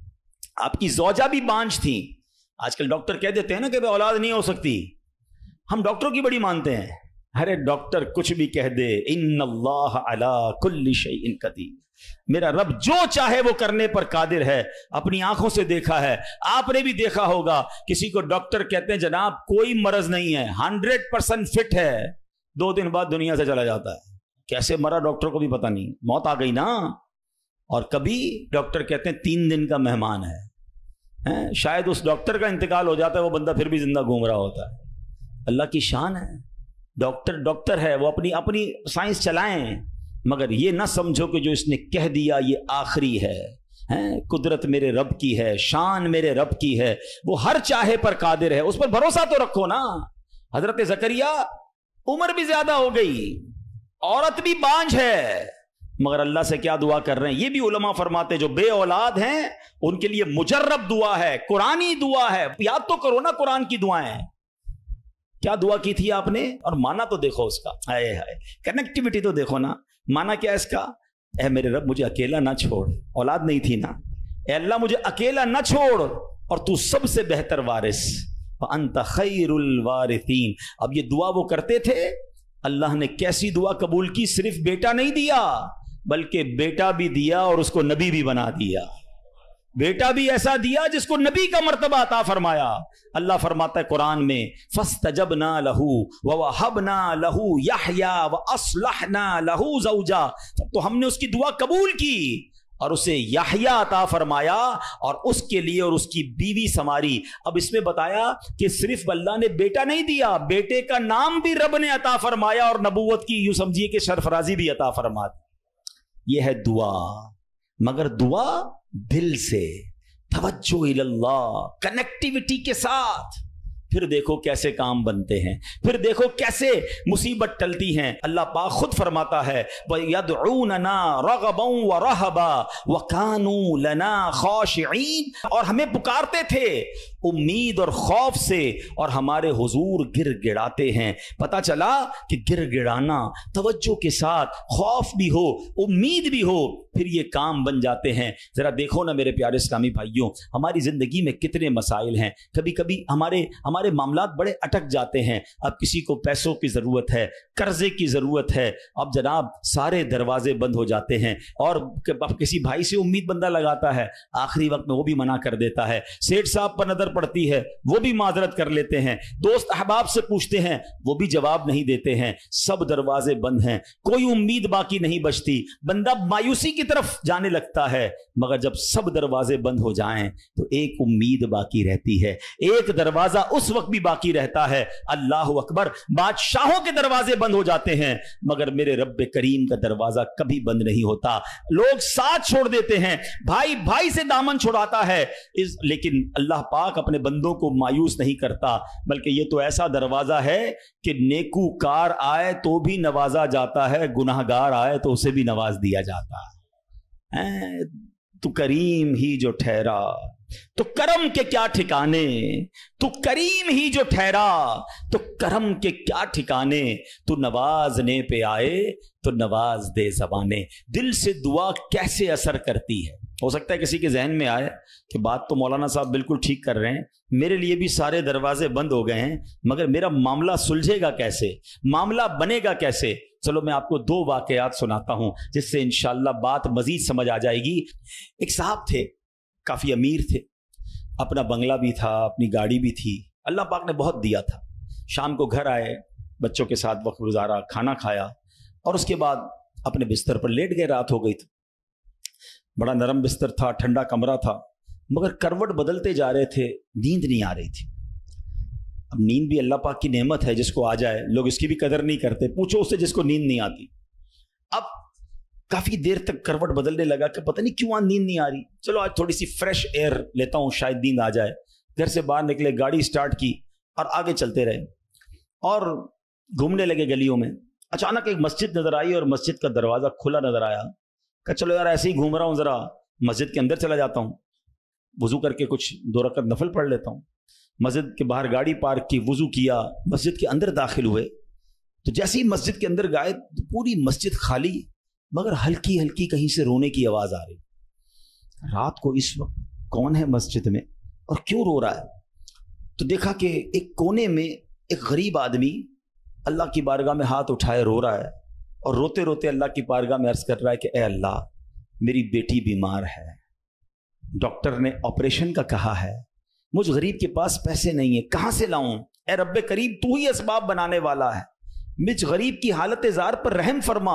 آپ کی زوجہ بھی بانجھ تھی. آج کل ڈاکٹر کہہ دیتے ہیں نا کہ اولاد نہیں ہو سکتی. ہم ڈاکٹروں کی بڑی مانتے ہیں. ارے ڈاکٹر کچھ بھی کہہ دے، ان اللہ علی کل شیء قدیر. میرا رب جو چاہے وہ کرنے پر قادر ہے. اپنی آنکھوں سے دیکھا ہے، آپ نے بھی دیکھا ہوگا. کسی کو ڈاکٹر کہتے ہیں جناب کوئی مرض نہیں ہے، 100% فٹ ہے، 2 دن بعد دنیا سے چلا جاتا ہے. کیسے مرا ڈاکٹر کو بھی پتہ نہیں، موت آ گئی نا. اور کبھی ڈاکٹر کہتے ہیں 3 دن کا مہمان ہے، شاید اس ڈاکٹر کا انتقال ہو جاتا ہے، وہ بندہ پھر بھی زندہ گھوم رہا ہوتا ہے. اللہ کی شان ہے. ڈاکٹر ہے، وہ اپنی سائنس چلائیں، مگر یہ نہ سمجھو کہ جو اس نے کہہ دیا یہ آخری ہے. قدرت میرے رب کی ہے، شان میرے رب کی ہے، وہ ہر چاہے پر قادر ہے. اس پر بھروسہ تو رکھو نا. حضرت زکریا عمر بھی زیادہ ہو گئی، عورت بھی بانجھ ہے، مگر اللہ سے کیا دعا کر رہے ہیں؟ یہ بھی علماء فرماتے جو بے اولاد ہیں ان کے لیے مجرب دعا ہے، قرآنی دعا ہے. یاد تو کرو نا قرآن کی دعائیں. کیا دعا کی تھی آپ نے؟ اور مانا تو دیکھو اس کا، ہائے ہائے، کنیکٹیوٹی تو دیکھو نا. مانا کیا اس کا؟ اے میرے رب مجھے اکیلا نہ چھوڑ. اولاد نہیں تھی نا. اے اللہ مجھے اکیلا نہ چھوڑ، اور تو سب سے بہتر وارث، وَأَنْتَ خَيْرُ الْوَارِثِينَ. اب یہ دعا وہ کرتے تھے. اللہ نے کیسی دعا قبول کی؟ صرف بیٹا نہیں دیا، بلکہ بیٹا بھی دیا اور اس کو نبی بھی بنا دیا. بیٹا بھی ایسا دیا جس کو نبی کا مرتبہ عطا فرمایا. اللہ فرماتا ہے قرآن میں فَاسْتَجَبْنَا لَهُ وَوَهَبْنَا لَهُ يَحْيَىٰ وَأَصْلَحْنَا لَهُ زَوْجَهُ. تو ہم نے اس کی دعا قبول کی اور اسے یحییٰ عطا فرمایا اور اس کے لیے اور اس کی بیوی سنواری. اب اس میں بتایا کہ صرف اللہ نے بیٹا نہیں دیا، بیٹے کا نام بھی رب نے عطا فرمایا اور نبوت کی یوں سمجھیے کہ سرفرازی بھی عطا فرما دی. یہ ہے دعا، مگر دعا دل سے، توجہ اللہ، کنیکٹیوٹی کے ساتھ. फिर देखो कैसे काम बनते हैं, फिर देखो कैसे मुसीबत टलती हैं। अल्लाह पाक खुद फरमाता है वयदऊनना रगबन व रहबा व कानू लना खाशिईन, और हमें पुकारते थे उम्मीद और खौफ से, और हमारे हुजूर गिड़गिड़ाते हैं। पता चला कि गिड़गिड़ाना, तवज्जो के साथ, खौफ भी हो उम्मीद भी हो, फिर ये काम बन जाते हैं। जरा देखो ना मेरे प्यारे इस्लामी भाइयों, हमारी जिंदगी में कितने मसाइल हैं। कभी कभी हमारे मामलात बड़े अटक जाते हैं। अब किसी को पैसों की जरूरत है, कर्जे की जरूरत है, अब जनाब सारे दरवाजे बंद हो जाते हैं। और अब किसी भाई से उम्मीद बंदा लगाता है, आखिरी वक्त में वो भी मना कर देता है। सेठ साहब पर नजर पड़ती है, वो भी माजरत कर लेते हैं। दोस्त अहबाब से पूछते हैं, वो भी जवाब नहीं देते हैं। सब दरवाजे बंद हैं, कोई उम्मीद बाकी नहीं बचती। बंदा मायूसी की तरफ जाने लगता है। मगर जब सब दरवाजे बंद हो जाएं तो एक उम्मीद बाकी रहती है, एक दरवाजा उस वक्त भी बाकी रहता है। अल्लाह अकबर, बादशाहों के दरवाजे बंद हो जाते हैं मगर मेरे रब करीम का दरवाजा कभी बंद नहीं होता। लोग साथ छोड़ देते हैं, भाई भाई से दामन छुड़ाता है, लेकिन अल्लाह पाक अपने बंदों को मायूस नहीं करता, बल्कि ये तो ऐसा दरवाजा है कि नेकूकार आए तो भी नवाजा जाता है, गुनाहगार आए तो उसे भी नवाज दिया जाता है। तू करीम ही जो ठहरा तो करम के क्या ठिकाने, तू करीम ही जो ठहरा तो करम के क्या ठिकाने, तू नवाजने पे आए तो नवाज दे ज़बाने। दिल से दुआ कैसे असर करती है। हो सकता है किसी के जहन में आए कि बात तो मौलाना साहब बिल्कुल ठीक कर रहे हैं, मेरे लिए भी सारे दरवाजे बंद हो गए हैं, मगर मेरा मामला सुलझेगा कैसे, मामला बनेगा कैसे। चलो मैं आपको दो वाकयात सुनाता हूं जिससे इंशाअल्लाह बात मजीद समझ आ जाएगी। एक साहब थे, काफी अमीर थे, अपना बंगला भी था, अपनी गाड़ी भी थी, अल्लाह पाक ने बहुत दिया था। शाम को घर आए, बच्चों के साथ वक्त गुजारा, खाना खाया और उसके बाद अपने बिस्तर पर लेट गए। रात हो गई थी, बड़ा नरम बिस्तर था, ठंडा कमरा था, मगर करवट बदलते जा रहे थे, नींद नहीं आ रही थी। अब नींद भी अल्लाह पाक की नेमत है, जिसको आ जाए, लोग इसकी भी कदर नहीं करते। पूछो उससे जिसको नींद नहीं आती। अब काफी देर तक करवट बदलने लगा कि पता नहीं क्यों नींद नहीं आ रही, चलो आज थोड़ी सी फ्रेश एयर लेता हूं, शायद नींद आ जाए। घर से बाहर निकले, गाड़ी स्टार्ट की और आगे चलते रहे और घूमने लगे गलियों में। अचानक एक मस्जिद नजर आई और मस्जिद का दरवाजा खुला नजर आया। कहा चलो यार ऐसे ही घूम रहा हूं, जरा मस्जिद के अंदर चला जाता हूं, वजू करके कुछ 2 रकअत नफल पढ़ लेता हूं। मस्जिद के बाहर गाड़ी पार्क की, वजू किया, मस्जिद के अंदर दाखिल हुए तो जैसे ही मस्जिद के अंदर गए तो पूरी मस्जिद खाली, मगर हल्की हल्की कहीं से रोने की आवाज आ रही। रात को इस वक्त कौन है मस्जिद में और क्यों रो रहा है? तो देखा कि एक कोने में एक गरीब आदमी अल्लाह की बारगाह में हाथ उठाए रो रहा है और रोते रोते अल्लाह की बारगाह में अर्ज कर रहा है कि ए अल्लाह, मेरी बेटी बीमार है, डॉक्टर ने ऑपरेशन का कहा है, मुझ गरीब के पास पैसे नहीं है, कहां से लाऊं? ए रब्बे करीम, तू ही असबाब बनाने वाला है, मुझ गरीब की हालत जार पर रहम फरमा।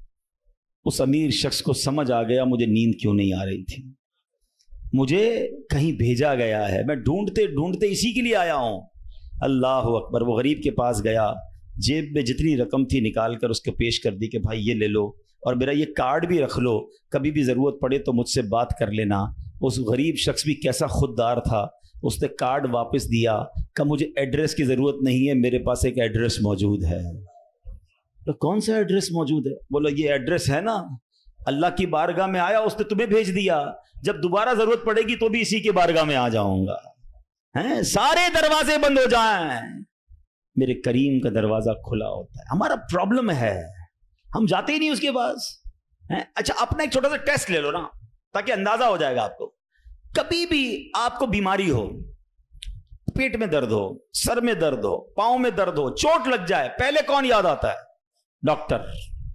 उस अमीर शख्स को समझ आ गया मुझे नींद क्यों नहीं आ रही थी, मुझे कहीं भेजा गया है, मैं ढूंढते ढूंढते इसी के लिए आया हूं। अल्लाह अकबर। वो गरीब के पास गया, जेब में जितनी रकम थी निकाल कर उसको पेश कर दी कि भाई ये ले लो और मेरा ये कार्ड भी रख लो, कभी भी ज़रूरत पड़े तो मुझसे बात कर लेना। उस गरीब शख्स भी कैसा खुददार था, उसने कार्ड वापस दिया, कहा मुझे एड्रेस की ज़रूरत नहीं है, मेरे पास एक एड्रेस मौजूद है। तो कौन सा एड्रेस मौजूद है? बोलो ये एड्रेस है ना, अल्लाह की बारगाह में आया, उसने तुम्हें भेज दिया, जब दोबारा ज़रूरत पड़ेगी तो भी इसी के बारगाह में आ जाऊंगा। हैं, सारे दरवाजे बंद हो जाएं, मेरे करीम का दरवाजा खुला होता है। हमारा प्रॉब्लम है, हम जाते ही नहीं उसके पास। अच्छा, अपना एक छोटा सा टेस्ट ले लो ना, ताकि अंदाजा हो जाएगा आपको। कभी भी आपको बीमारी हो, पेट में दर्द हो, सर में दर्द हो, पांव में दर्द हो, चोट लग जाए, पहले कौन याद आता है? डॉक्टर।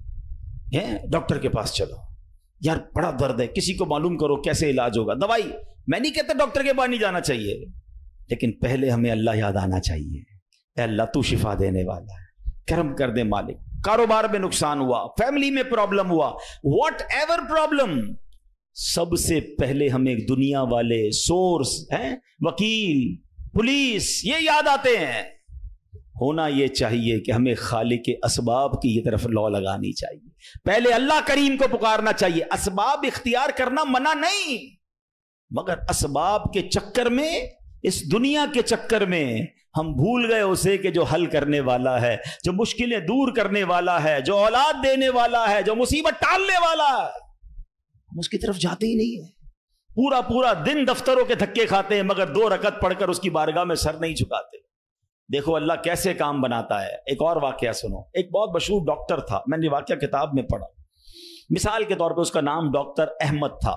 डॉक्टर के पास चलो, यार बड़ा दर्द है, किसी को मालूम करो कैसे इलाज होगा, दवाई। मैं नहीं कहता डॉक्टर के पास नहीं जाना चाहिए, लेकिन पहले हमें अल्लाह याद आना चाहिए। अल्लाह तू शिफा देने वाला है, करम कर दे मालिक। कारोबार में नुकसान हुआ, फैमिली में प्रॉब्लम हुआ, वॉट एवर प्रॉब्लम, सबसे पहले हमें दुनिया वाले सोर्स हैं, वकील, पुलिस, ये याद आते हैं। होना ये चाहिए कि हमें खालिक के असबाब की ये तरफ लौ लगानी चाहिए, पहले अल्लाह करीम को पुकारना चाहिए। असबाब इख्तियार करना मना नहीं, मगर असबाब के चक्कर में اس دنیا کے چکر میں ہم بھول گئے اسے کہ جو حل کرنے والا ہے، جو مشکلیں دور کرنے والا ہے، جو اولاد دینے والا ہے، جو مصیبت ٹالنے والا ہے، ہم اس کی طرف جاتے ہی نہیں ہیں۔ پورا دن دفتروں کے دھکے کھاتے ہیں مگر 2 رکعت پڑھ کر اس کی بارگاہ میں سر نہیں جھکاتے۔ دیکھو اللہ کیسے کام بناتا ہے۔ ایک اور واقعہ سنو، ایک بہت مشہور ڈاکٹر تھا، میں نے واقعہ کتاب میں پڑھا، مثال کے طور پہ اس کا نام ڈاکٹر احمد تھا۔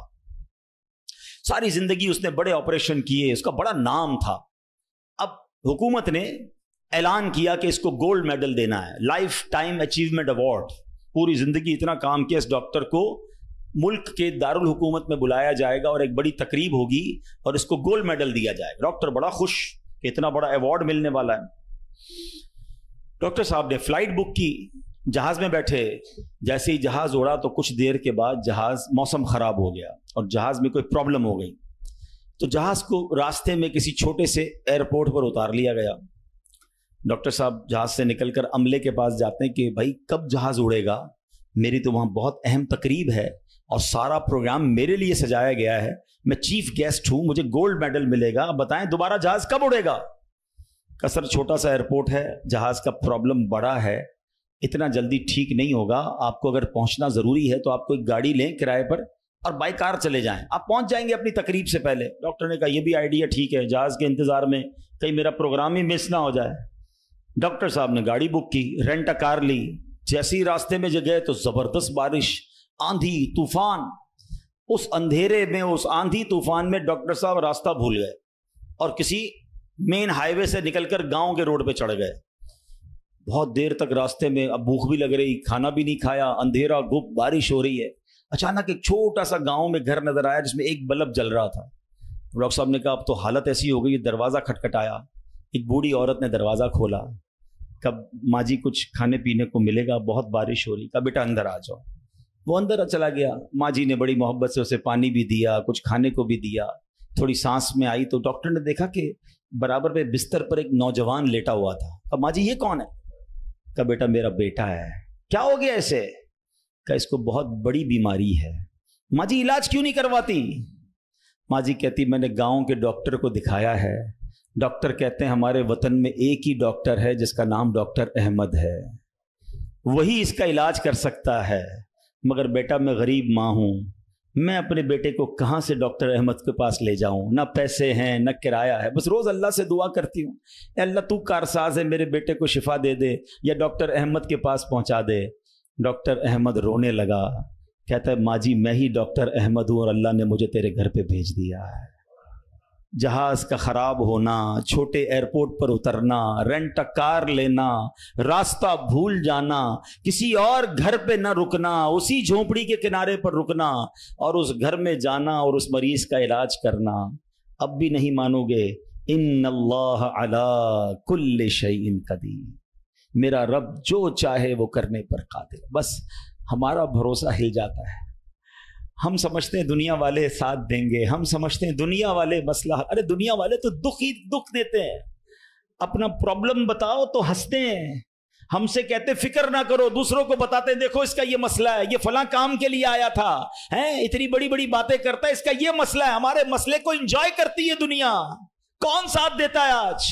ساری زندگی اس نے بڑے آپریشن کیے، اس کا بڑا نام تھا۔ اب حکومت نے اعلان کیا کہ اس کو گولڈ میڈل دینا ہے، لائف ٹائم اچیومنٹ ایوارڈ۔ پوری زندگی اتنا کام کیا، اس ڈاکٹر کو ملک کے دارالحکومت میں بلایا جائے گا اور ایک بڑی تقریب ہوگی اور اس کو گولڈ میڈل دیا جائے گا۔ ڈاکٹر بڑا خوش کہ اتنا بڑا ایوارڈ ملنے والا ہے۔ ڈاکٹر صاحب نے فلائٹ بک کی، جہاز میں بیٹھے، جیسے ہی جہاز اڑا تو کچھ دیر کے بعد جہاز، موسم خراب ہو گیا اور جہاز میں کوئی پرابلم ہو گئی، تو جہاز کو راستے میں کسی چھوٹے سے ایئرپورٹ پر اتار لیا گیا۔ ڈاکٹر صاحب جہاز سے نکل کر عملے کے پاس جاتے ہیں کہ بھائی کب جہاز اڑے گا، میری تو وہاں بہت اہم تقریب ہے اور سارا پروگرام میرے لیے سجایا گیا ہے، میں چیف گیسٹ ہوں، مجھے گولڈ میڈل ملے گا، بتائیں دوبارہ جہاز کب اڑے گا؟ کسر چھوٹا سا ایئرپورٹ ہے، جہاز کا پرابلم بڑا ہے، اتنا جلدی ٹھیک نہیں ہوگا، آپ کو اگر پہنچنا ضروری ہے تو آپ کو ایک گاڑی لیں کرائے پر اور بائی کار چلے جائیں، آپ پہنچ جائیں گے اپنی تقریب سے پہلے۔ ڈاکٹر نے کہا یہ بھی آئیڈیا ٹھیک ہے، جہاز کے انتظار میں کہیں میرا پروگرام ہی مس نہ ہو جائے۔ ڈاکٹر صاحب نے گاڑی بک کی، رینٹ کار لی، جیسے ہی راستے میں گئے تو زبردست بارش، آندھی طوفان، اس اندھیرے میں، اس آندھی طوفان میں ڈاکٹر صاحب راستہ بھول گئے اور کسی مین ہائی وے سے نکل کر گاؤں کے روڈ پہ چڑھ گئے۔ بہت دیر تک راستے میں، اب بھوک بھی لگ رہی، کھانا بھی نہیں کھایا، اندھیرا گپ، بارش ہو رہی ہے۔ اچانک ایک چھوٹا سا گاؤں میں گھر نظر آیا جس میں ایک بلب جل رہا تھا۔ ڈاکٹر صاحب نے کہا اب تو حالت ایسی ہو گئی، دروازہ کھٹکھٹایا، ایک بوڑھی عورت نے دروازہ کھولا، کب ماں جی کچھ کھانے پینے کو ملے گا، بہت بارش ہو رہی، کہا بیٹا اندر آ جاؤ۔ وہ اندر چلا گیا، ماں جی نے بڑی محبت سے اسے پانی بھی دیا، کچھ کھانے کو بھی دیا، تھوڑی سانس میں آئی تو ڈاکٹر نے دیکھا کہ برابر پہ بستر پر ایک نوجوان لیٹا ہوا تھا۔ کہا ماں جی یہ کون ہے؟ کہا بیٹا میرا بیٹا ہے۔ کیا ہو گیا اسے؟ کہا اس کو بہت بڑی بیماری ہے۔ ماں جی علاج کیوں نہیں کرواتی؟ ماں جی کہتی میں نے گاؤں کے ڈاکٹر کو دکھایا ہے، ڈاکٹر کہتے ہیں ہمارے وطن میں ایک ہی ڈاکٹر ہے جس کا نام ڈاکٹر احمد ہے، وہی اس کا علاج کر سکتا ہے، مگر بیٹا میں غریب ماں ہوں، میں اپنے بیٹے کو کہاں سے ڈاکٹر احمد کے پاس لے جاؤں، نہ پیسے ہیں نہ کرایہ ہے، بس روز اللہ سے دعا کرتی ہوں اے اللہ تو کارساز ہے، میرے بیٹے کو شفا دے دے یا ڈاکٹر احمد کے پاس پہنچا دے۔ ڈاکٹر احمد رونے لگا، کہتا ہے ماں جی میں ہی ڈاکٹر احمد ہوں اور اللہ نے مجھے تیرے گھر پہ بھیج دیا ہے۔ جہاز کا خراب ہونا، چھوٹے ایئرپورٹ پر اترنا، رینٹ کار لینا، راستہ بھول جانا، کسی اور گھر پہ نہ رکنا، اسی جھونپڑی کے کنارے پر رکنا اور اس گھر میں جانا اور اس مریض کا علاج کرنا، اب بھی نہیں مانو گے؟ ان اللہ علی کل شیء قدیر، میرا رب جو چاہے وہ کرنے پر قادر۔ بس ہمارا بھروسہ ہل جاتا ہے، ہم سمجھتے ہیں دنیا والے ساتھ دیں گے، ہم سمجھتے ہیں دنیا والے مسئلہ، ارے دنیا والے تو دکھ ہی دکھ دیتے ہیں، اپنا پرابلم بتاؤ تو ہنستے ہیں، ہم سے کہتے فکر نہ کرو، دوسروں کو بتاتے ہیں دیکھو اس کا یہ مسئلہ ہے، یہ فلاں کام کے لیے آیا تھا، اتنی بڑی بڑی باتیں کرتا ہے، اس کا یہ مسئلہ ہے، ہمارے مسئلے کو انجوائے کرتی ہے دنیا، کون ساتھ دیتا ہے آج؟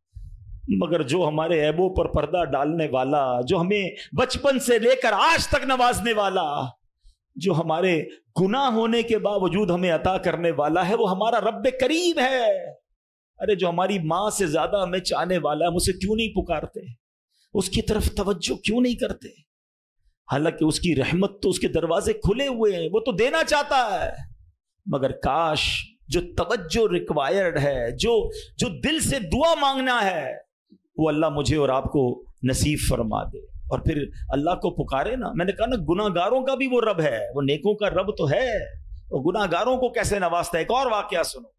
مگر جو ہمارے عیبوں پر پردہ ڈالنے والا، جو ہمیں بچپن سے لے کر آج تک نوازنے والا، جو ہمارے گناہ ہونے کے باوجود ہمیں عطا کرنے والا ہے، وہ ہمارا رب کریم ہے۔ ارے جو ہماری ماں سے زیادہ ہمیں چاہنے والا ہے، ہم اسے کیوں نہیں پکارتے، اس کی طرف توجہ کیوں نہیں کرتے؟ حالانکہ اس کی رحمت تو اس کے دروازے کھلے ہوئے ہیں، وہ تو دینا چاہتا ہے، مگر کاش جو توجہ ریکوائرڈ ہے، جو دل سے دعا مانگنا ہے، وہ اللہ مجھے اور آپ کو نصیب فرما دے، اور پھر اللہ کو پکارے نا۔ میں نے کہا نا گناہ گاروں کا بھی وہ رب ہے، وہ نیکوں کا رب تو ہے، وہ گناہ گاروں کو کیسے نوازتا ہے۔ ایک اور واقعہ سنو،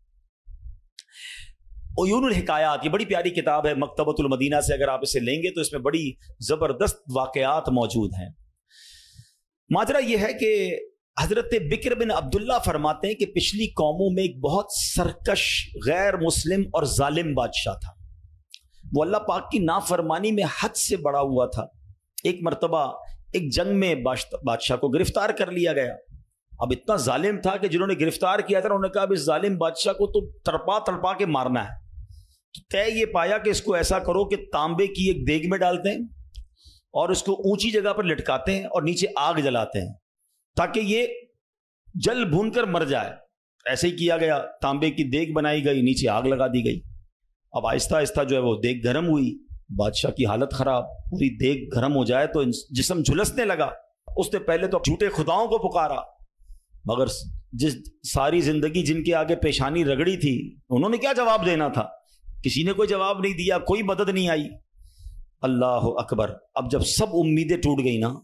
عیون الحکایات، یہ بڑی پیاری کتاب ہے مکتبۃ المدینہ سے، اگر آپ اسے لیں گے تو اس میں بڑی زبردست واقعات موجود ہیں۔ ماجرا یہ ہے کہ حضرت بکر بن عبداللہ فرماتے ہیں کہ پچھلی قوموں میں ایک بہت سرکش، غیر مسلم اور ظالم بادشاہ تھا، وہ اللہ پاک کی نافرمانی میں حد سے بڑا ہوا تھا۔ ایک مرتبہ ایک جنگ میں بادشاہ کو گرفتار کر لیا گیا اب اتنا ظالم تھا کہ جنہوں نے گرفتار کیا تھا انہوں نے کہا اب اس ظالم بادشاہ کو تو تڑپا تڑپا کے مارنا ہے. طے یہ پایا کہ اس کو ایسا کرو کہ تانبے کی ایک دیگ میں ڈالتے ہیں اور اس کو اونچی جگہ پر لٹکاتے ہیں اور نیچے آگ جلاتے ہیں تاکہ یہ جل بھون کر مر جائے. ایسے ہی کیا گیا, تانبے کی دیگ بنائی گئی, نیچے آگ لگا دی گئی. اب آہستہ آہستہ جو ہے وہ دیگ گرم ہوئی, بادشاہ کی حالت خراب, پوری دیگ گرم ہو جائے تو جسم جھلسنے لگا. اس نے پہلے تو جھوٹے خداؤں کو پکارا, مگر جس ساری زندگی جن کے آگے پیشانی رگڑی تھی انہوں نے کیا جواب دینا تھا؟ کسی نے کوئی جواب نہیں دیا, کوئی مدد نہیں آئی. اللہ اکبر. اب جب سب امیدیں ٹوٹ گئی نا,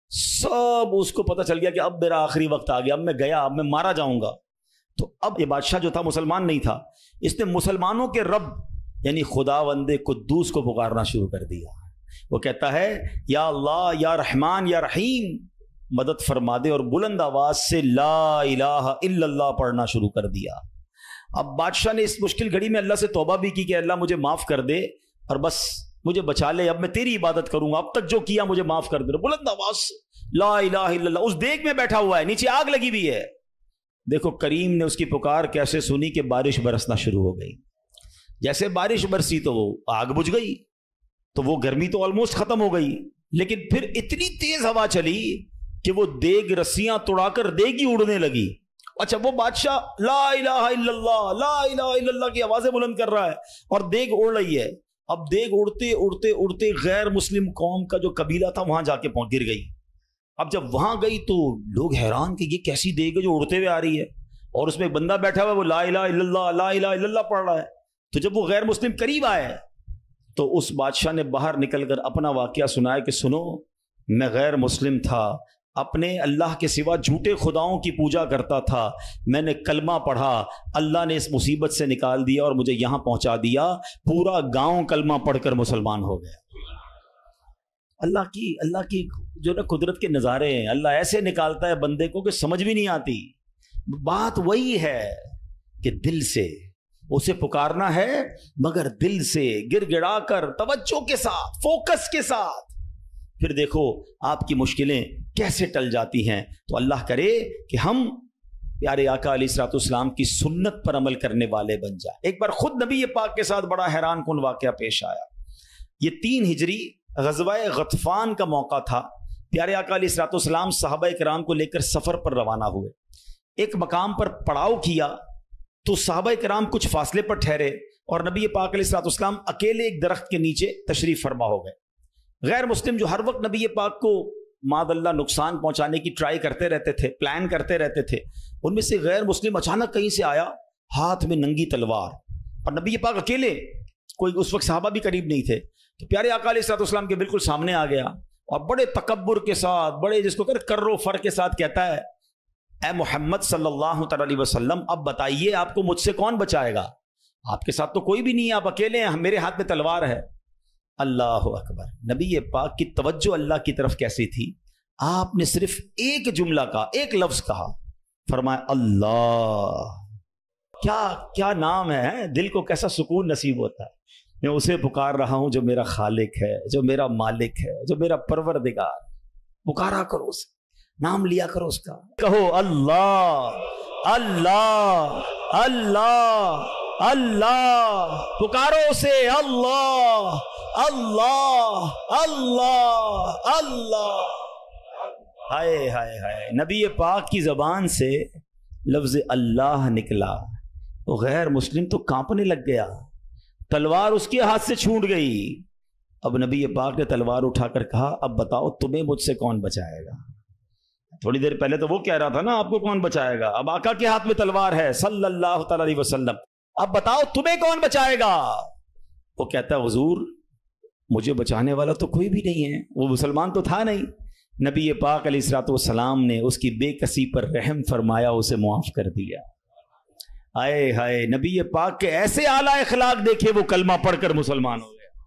سب اس کو پتہ چل گیا کہ اب میرا آخری وقت آ گیا, اب میں گیا, اب میں مارا جاؤں گا. تو اب یہ بادشاہ جو تھا مسلمان نہیں تھا, اس نے مسلمانوں کے رب یعنی خداوند قدوس کو پکارنا شروع کر دیا. وہ کہتا ہے یا اللہ یا رحمان یا رحیم مدد فرما دے, اور بلند آواز سے لا الہ الا اللہ پڑھنا شروع کر دیا. اب بادشاہ نے اس مشکل گھڑی میں اللہ سے توبہ بھی کی کہ اللہ مجھے معاف کر دے اور بس مجھے بچا لے, اب میں تیری عبادت کروں گا, اب تک جو کیا مجھے معاف کر دے. بلند آواز سے لا الہ الا اللہ. اس دیگ میں بیٹھا ہوا ہے, نیچے آگ لگی ہوئی ہے. دیکھو کریم نے اس کی پکار کیسے سنی کہ بارش برسنا شروع ہو گئی. جیسے بارش برسی تو وہ آگ بجھ گئی, تو وہ گرمی تو آلموسٹ ختم ہو گئی, لیکن پھر اتنی تیز ہوا چلی کہ وہ دیگ رسیاں توڑا کر دیگ ہی اڑنے لگی. اچھا وہ بادشاہ لا الہ الا اللہ لا الہ الا اللہ کی آوازیں بلند کر رہا ہے اور دیگ اڑ رہی ہے. اب دیگ اڑتے اڑتے اڑتے غیر مسلم قوم کا جو قبیلہ تھا وہاں جا کے گر گئی. اب جب وہاں گئی تو لوگ حیران کہ یہ کیسی دیگ ہے جو اڑتے ہوئے آ رہی ہے, اور اس میں ایک بندہ بیٹھا ہوا ہے وہ لا الہ الا اللہ لا الہ الا اللہ پڑھ رہا ہے. تو جب وہ غیر مسلم قریب آئے تو اس بادشاہ نے باہر نکل کر اپنا واقعہ سنایا کہ سنو, میں غیر مسلم تھا, اپنے اللہ کے سوا جھوٹے خداؤں کی پوجا کرتا تھا, میں نے کلمہ پڑھا, اللہ نے اس مصیبت سے نکال دیا اور مجھے یہاں پہنچا دیا, پورا گاؤں کلمہ پڑھ کر مسلمان ہو گیا. اللہ کی جو نا قدرت کے نظارے ہیں, اللہ ایسے نکالتا ہے بندے کو کہ سمجھ بھی نہیں آتی. بات وہی ہے کہ دل سے اسے پکارنا ہے, مگر دل سے گڑ گڑا کر توجہ کے ساتھ فوکس کے ساتھ, پھر دیکھو آپ کی مشکلیں کیسے ٹل جاتی ہیں. تو اللہ کرے کہ ہم پیارے آقا علیہ الصلوۃ والسلام کی سنت پر عمل کرنے والے بن جائیں. ایک بار خود نبی پاک کے ساتھ بڑا حیران کن واقعہ پیش آیا. یہ 3 ہجری غزوہ غطفان کا موقع تھا. پیارے آقا علیہ الصلوۃ والسلام صحابہ کرام کو لے کر سفر پر روانہ ہوئے. ایک مقام پر پڑاؤ کیا تو صحابہ کرام کچھ فاصلے پر ٹھہرے اور نبی پاک علیہ الصلوۃ والسلام اکیلے ایک درخت کے نیچے تشریف فرما ہو گئے. غیر مسلم جو ہر وقت نبی پاک کو معاذ اللہ نقصان پہنچانے کی ٹرائی کرتے رہتے تھے, پلان کرتے رہتے تھے, ان میں سے غیر مسلم اچانک کہیں سے آیا ہاتھ میں ننگی تلوار, اور نبی پاک اکیلے, کوئی اس وقت صحابہ بھی قریب نہیں تھے. تو پیارے آقا علیہ الصلوۃ والسلام کے بالکل سامنے آ گیا اور بڑے تکبر کے ساتھ, بڑے جس کو کر و فر کے ساتھ کہتا ہے اے محمد صلی اللہ تعالی علیہ وسلم, اب بتائیے آپ کو مجھ سے کون بچائے گا؟ آپ کے ساتھ تو کوئی بھی نہیں ہے, آپ اکیلے ہیں, میرے ہاتھ میں تلوار ہے. اللہ اکبر. نبی پاک کی توجہ اللہ کی طرف کیسی تھی, آپ نے صرف ایک جملہ کہا, ایک لفظ کہا, فرمایا اللہ. کیا نام ہے, دل کو کیسا سکون نصیب ہوتا ہے. میں اسے پکار رہا ہوں جو میرا خالق ہے, جو میرا مالک ہے, جو میرا پروردگار. پکارا کرو اسے, نام لیا کرو اس کا, کہو اللہ اللہ اللہ اللہ, پکارو اسے اللہ اللہ اللہ اللہ. ہائے ہائے ہائے, نبی پاک کی زبان سے لفظ اللہ نکلا تو غیر مسلم تو کانپنے لگ گیا, تلوار اس کے ہاتھ سے چھوٹ گئی. اب نبی پاک نے تلوار اٹھا کر کہا اب بتاؤ تمہیں مجھ سے کون بچائے گا؟ تھوڑی دیر پہلے تو وہ کہہ رہا تھا نا آپ کو کون بچائے گا, اب آقا کے ہاتھ میں تلوار ہے صلی اللہ تعالی علیہ وسلم, اب بتاؤ تمہیں کون بچائے گا؟ وہ کہتا ہے حضور مجھے بچانے والا تو کوئی بھی نہیں ہے, وہ مسلمان تو تھا نہیں. نبی پاک علیہ الصلوۃ والسلام نے اس کی بے کسی پر رحم فرمایا, اسے معاف کر دیا. آئے ہائے, نبی پاک کے ایسے اعلیٰ اخلاق دیکھے, وہ کلمہ پڑھ کر مسلمان ہو گیا.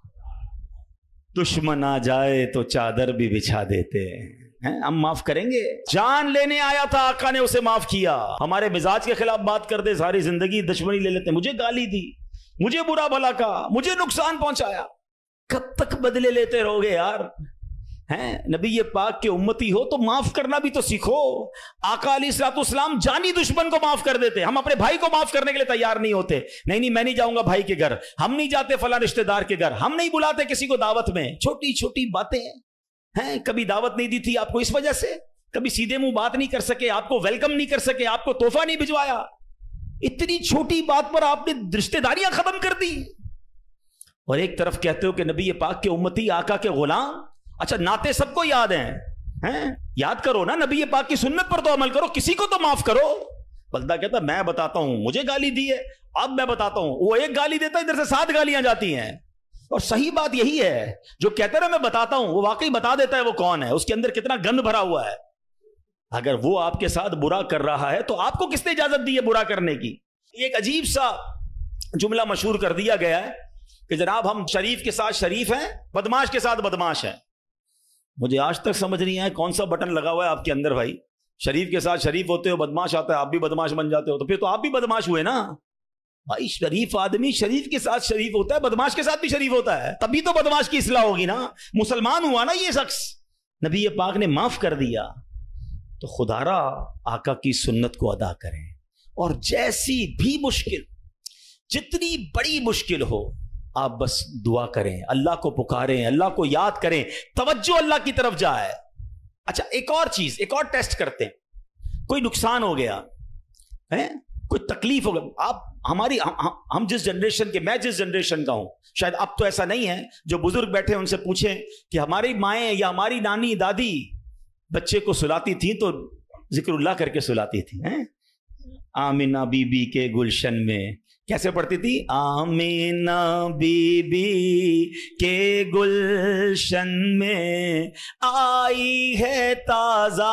دشمن آ جائے تو چادر بھی بچھا دیتے ہیں, ہم معاف کریں گے. جان لینے آیا تھا آقا نے اسے معاف کیا. ہمارے مزاج کے خلاف بات کر دے ساری زندگی دشمنی لے لیتے, مجھے گالی دی, مجھے برا بھلا کہا, مجھے نقصان پہنچایا. کب تک بدلے لیتے رہو گے یار؟ ہیں نبی پاک کے امتی ہو تو معاف کرنا بھی تو سیکھو. آقا علیہ الصلوۃ والسلام جانی دشمن کو معاف کر دیتے. ہم اپنے بھائی کو معاف کرنے کے لیے تیار نہیں ہوتے. نہیں میں نہیں جاؤں گا بھائی کے گھر, ہم نہیں جاتے فلاں رشتہ دار کے گھر, ہم نہیں بلاتے کسی کو دعوت میں. چھوٹی چھوٹی باتیں ہیں. کبھی دعوت نہیں دی تھی آپ کو اس وجہ سے, کبھی سیدھے منہ بات نہیں کر سکے, آپ کو ویلکم نہیں کر سکے, آپ کو تحفہ نہیں بھجوایا. اتنی چھوٹی بات پر آپ نے رشتہ داریاں ختم کر دی. اور ایک طرف کہتے ہو کہ نبی پاک کے امتی, آقا کے غلام. اچھا نعتیں سب کو یاد ہیں, یاد کرو نا, نبی پاک کی سنت پر تو عمل کرو, کسی کو تو معاف کرو. بندہ کہتا میں بتاتا ہوں, مجھے گالی دی ہے, اب میں بتاتا ہوں. وہ ایک گالی دیتا ہے, ادھر سے 7 گالیاں جاتی ہیں. اور صحیح بات یہی ہے, جو کہتا ہے میں بتاتا ہوں, وہ واقعی بتا دیتا ہے وہ کون ہے, اس کے اندر کتنا گند بھرا ہوا ہے. اگر وہ آپ کے ساتھ برا کر رہا ہے تو آپ کو کس نے اجازت دی ہے برا کرنے کی؟ ایک عجیب سا جملہ مشہور کر دیا گیا ہے کہ جناب ہم شریف کے ساتھ شریف ہیں, بدماش کے ساتھ بدماش ہیں. مجھے آج تک سمجھ نہیں آیا کون سا بٹن لگا ہوا ہے آپ کے اندر بھائی. شریف کے ساتھ شریف ہوتے ہو, بدماش آتا ہے, آپ بھی بدماش بن جاتے ہو, تو پھر تو آپ بھی بدماش ہوئے نا بھائی. شریف آدمی شریف کے ساتھ شریف ہوتا ہے, بدماش کے ساتھ بھی شریف ہوتا ہے, تبھی تو بدماش کی اصلاح ہوگی نا. مسلمان ہوا نا یہ شخص, نبی پاک نے معاف کر دیا. تو خدا را آقا کی سنت کو ادا کریں, اور جیسی بھی مشکل, جتنی بڑی مشکل ہو, آپ بس دعا کریں, اللہ کو پکاریں, اللہ کو یاد کریں, توجہ اللہ کی طرف جائے. اچھا ایک اور چیز, ایک اور ٹیسٹ کرتے ہیں. کوئی نقصان ہو گیا ہے, کوئی تکلیف ہو گیا, آپ ہماری ہم جس جنریشن کے, میں جس جنریشن کا ہوں, شاید اب تو ایسا نہیں ہے, جو بزرگ بیٹھے ان سے پوچھیں کہ ہماری مائیں یا ہماری نانی دادی بچے کو سلاتی تھیں تو ذکر اللہ کر کے سلاتی تھی. آمینہ بی بی کے گلشن میں کیسے پڑھتی تھی؟ آمینہ بی بی کے گلشن میں آئی ہے تازہ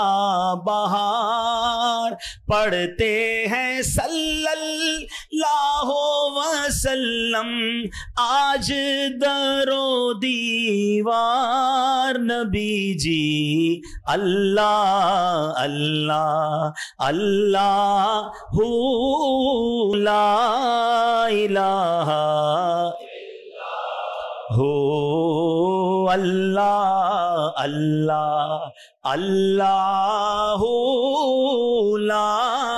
بہار, پڑھتے ہیں صلی اللہ وسلم آج در و دیوار. نبی جی اللہ اللہ اللہ لا الہ ہو اللہ اللہ اللہ لا.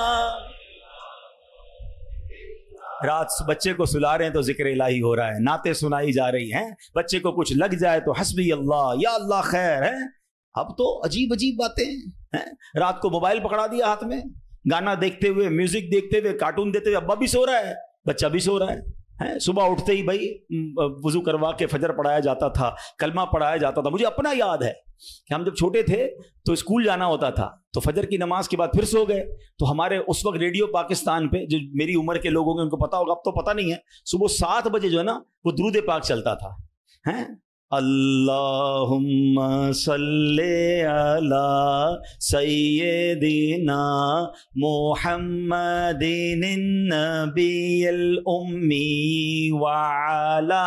رات بچے کو سلا رہے ہیں تو ذکر الہی ہو رہا ہے, نعتیں سنائی جا رہی ہیں, بچے کو کچھ لگ جائے تو حسبی اللہ یا اللہ خیر ہے. اب تو عجیب عجیب باتیں ہیں. رات کو موبائل پکڑا دیا ہاتھ میں, گانا دیکھتے ہوئے, میوزک دیکھتے ہوئے, کارٹون دیتے ہوئے, ابا بھی سو رہا ہے, بچہ بھی سو رہا ہے. صبح اٹھتے ہی بھائی وضو کروا کے فجر پڑھایا جاتا تھا, کلمہ پڑھایا جاتا تھا. مجھے اپنا یاد ہے کہ ہم جب چھوٹے تھے تو اسکول جانا ہوتا تھا, تو فجر کی نماز کے بعد پھر سو گئے, تو ہمارے اس وقت ریڈیو پاکستان پہ, جو میری عمر کے لوگوں گے ان کو پتا ہوگا, اب تو پتا نہیں ہے, صبح 7 بجے جو ہے نا وہ درود پاک چلتا تھا. اللہم صلی علی سیدنا محمد النبی الامی وعلی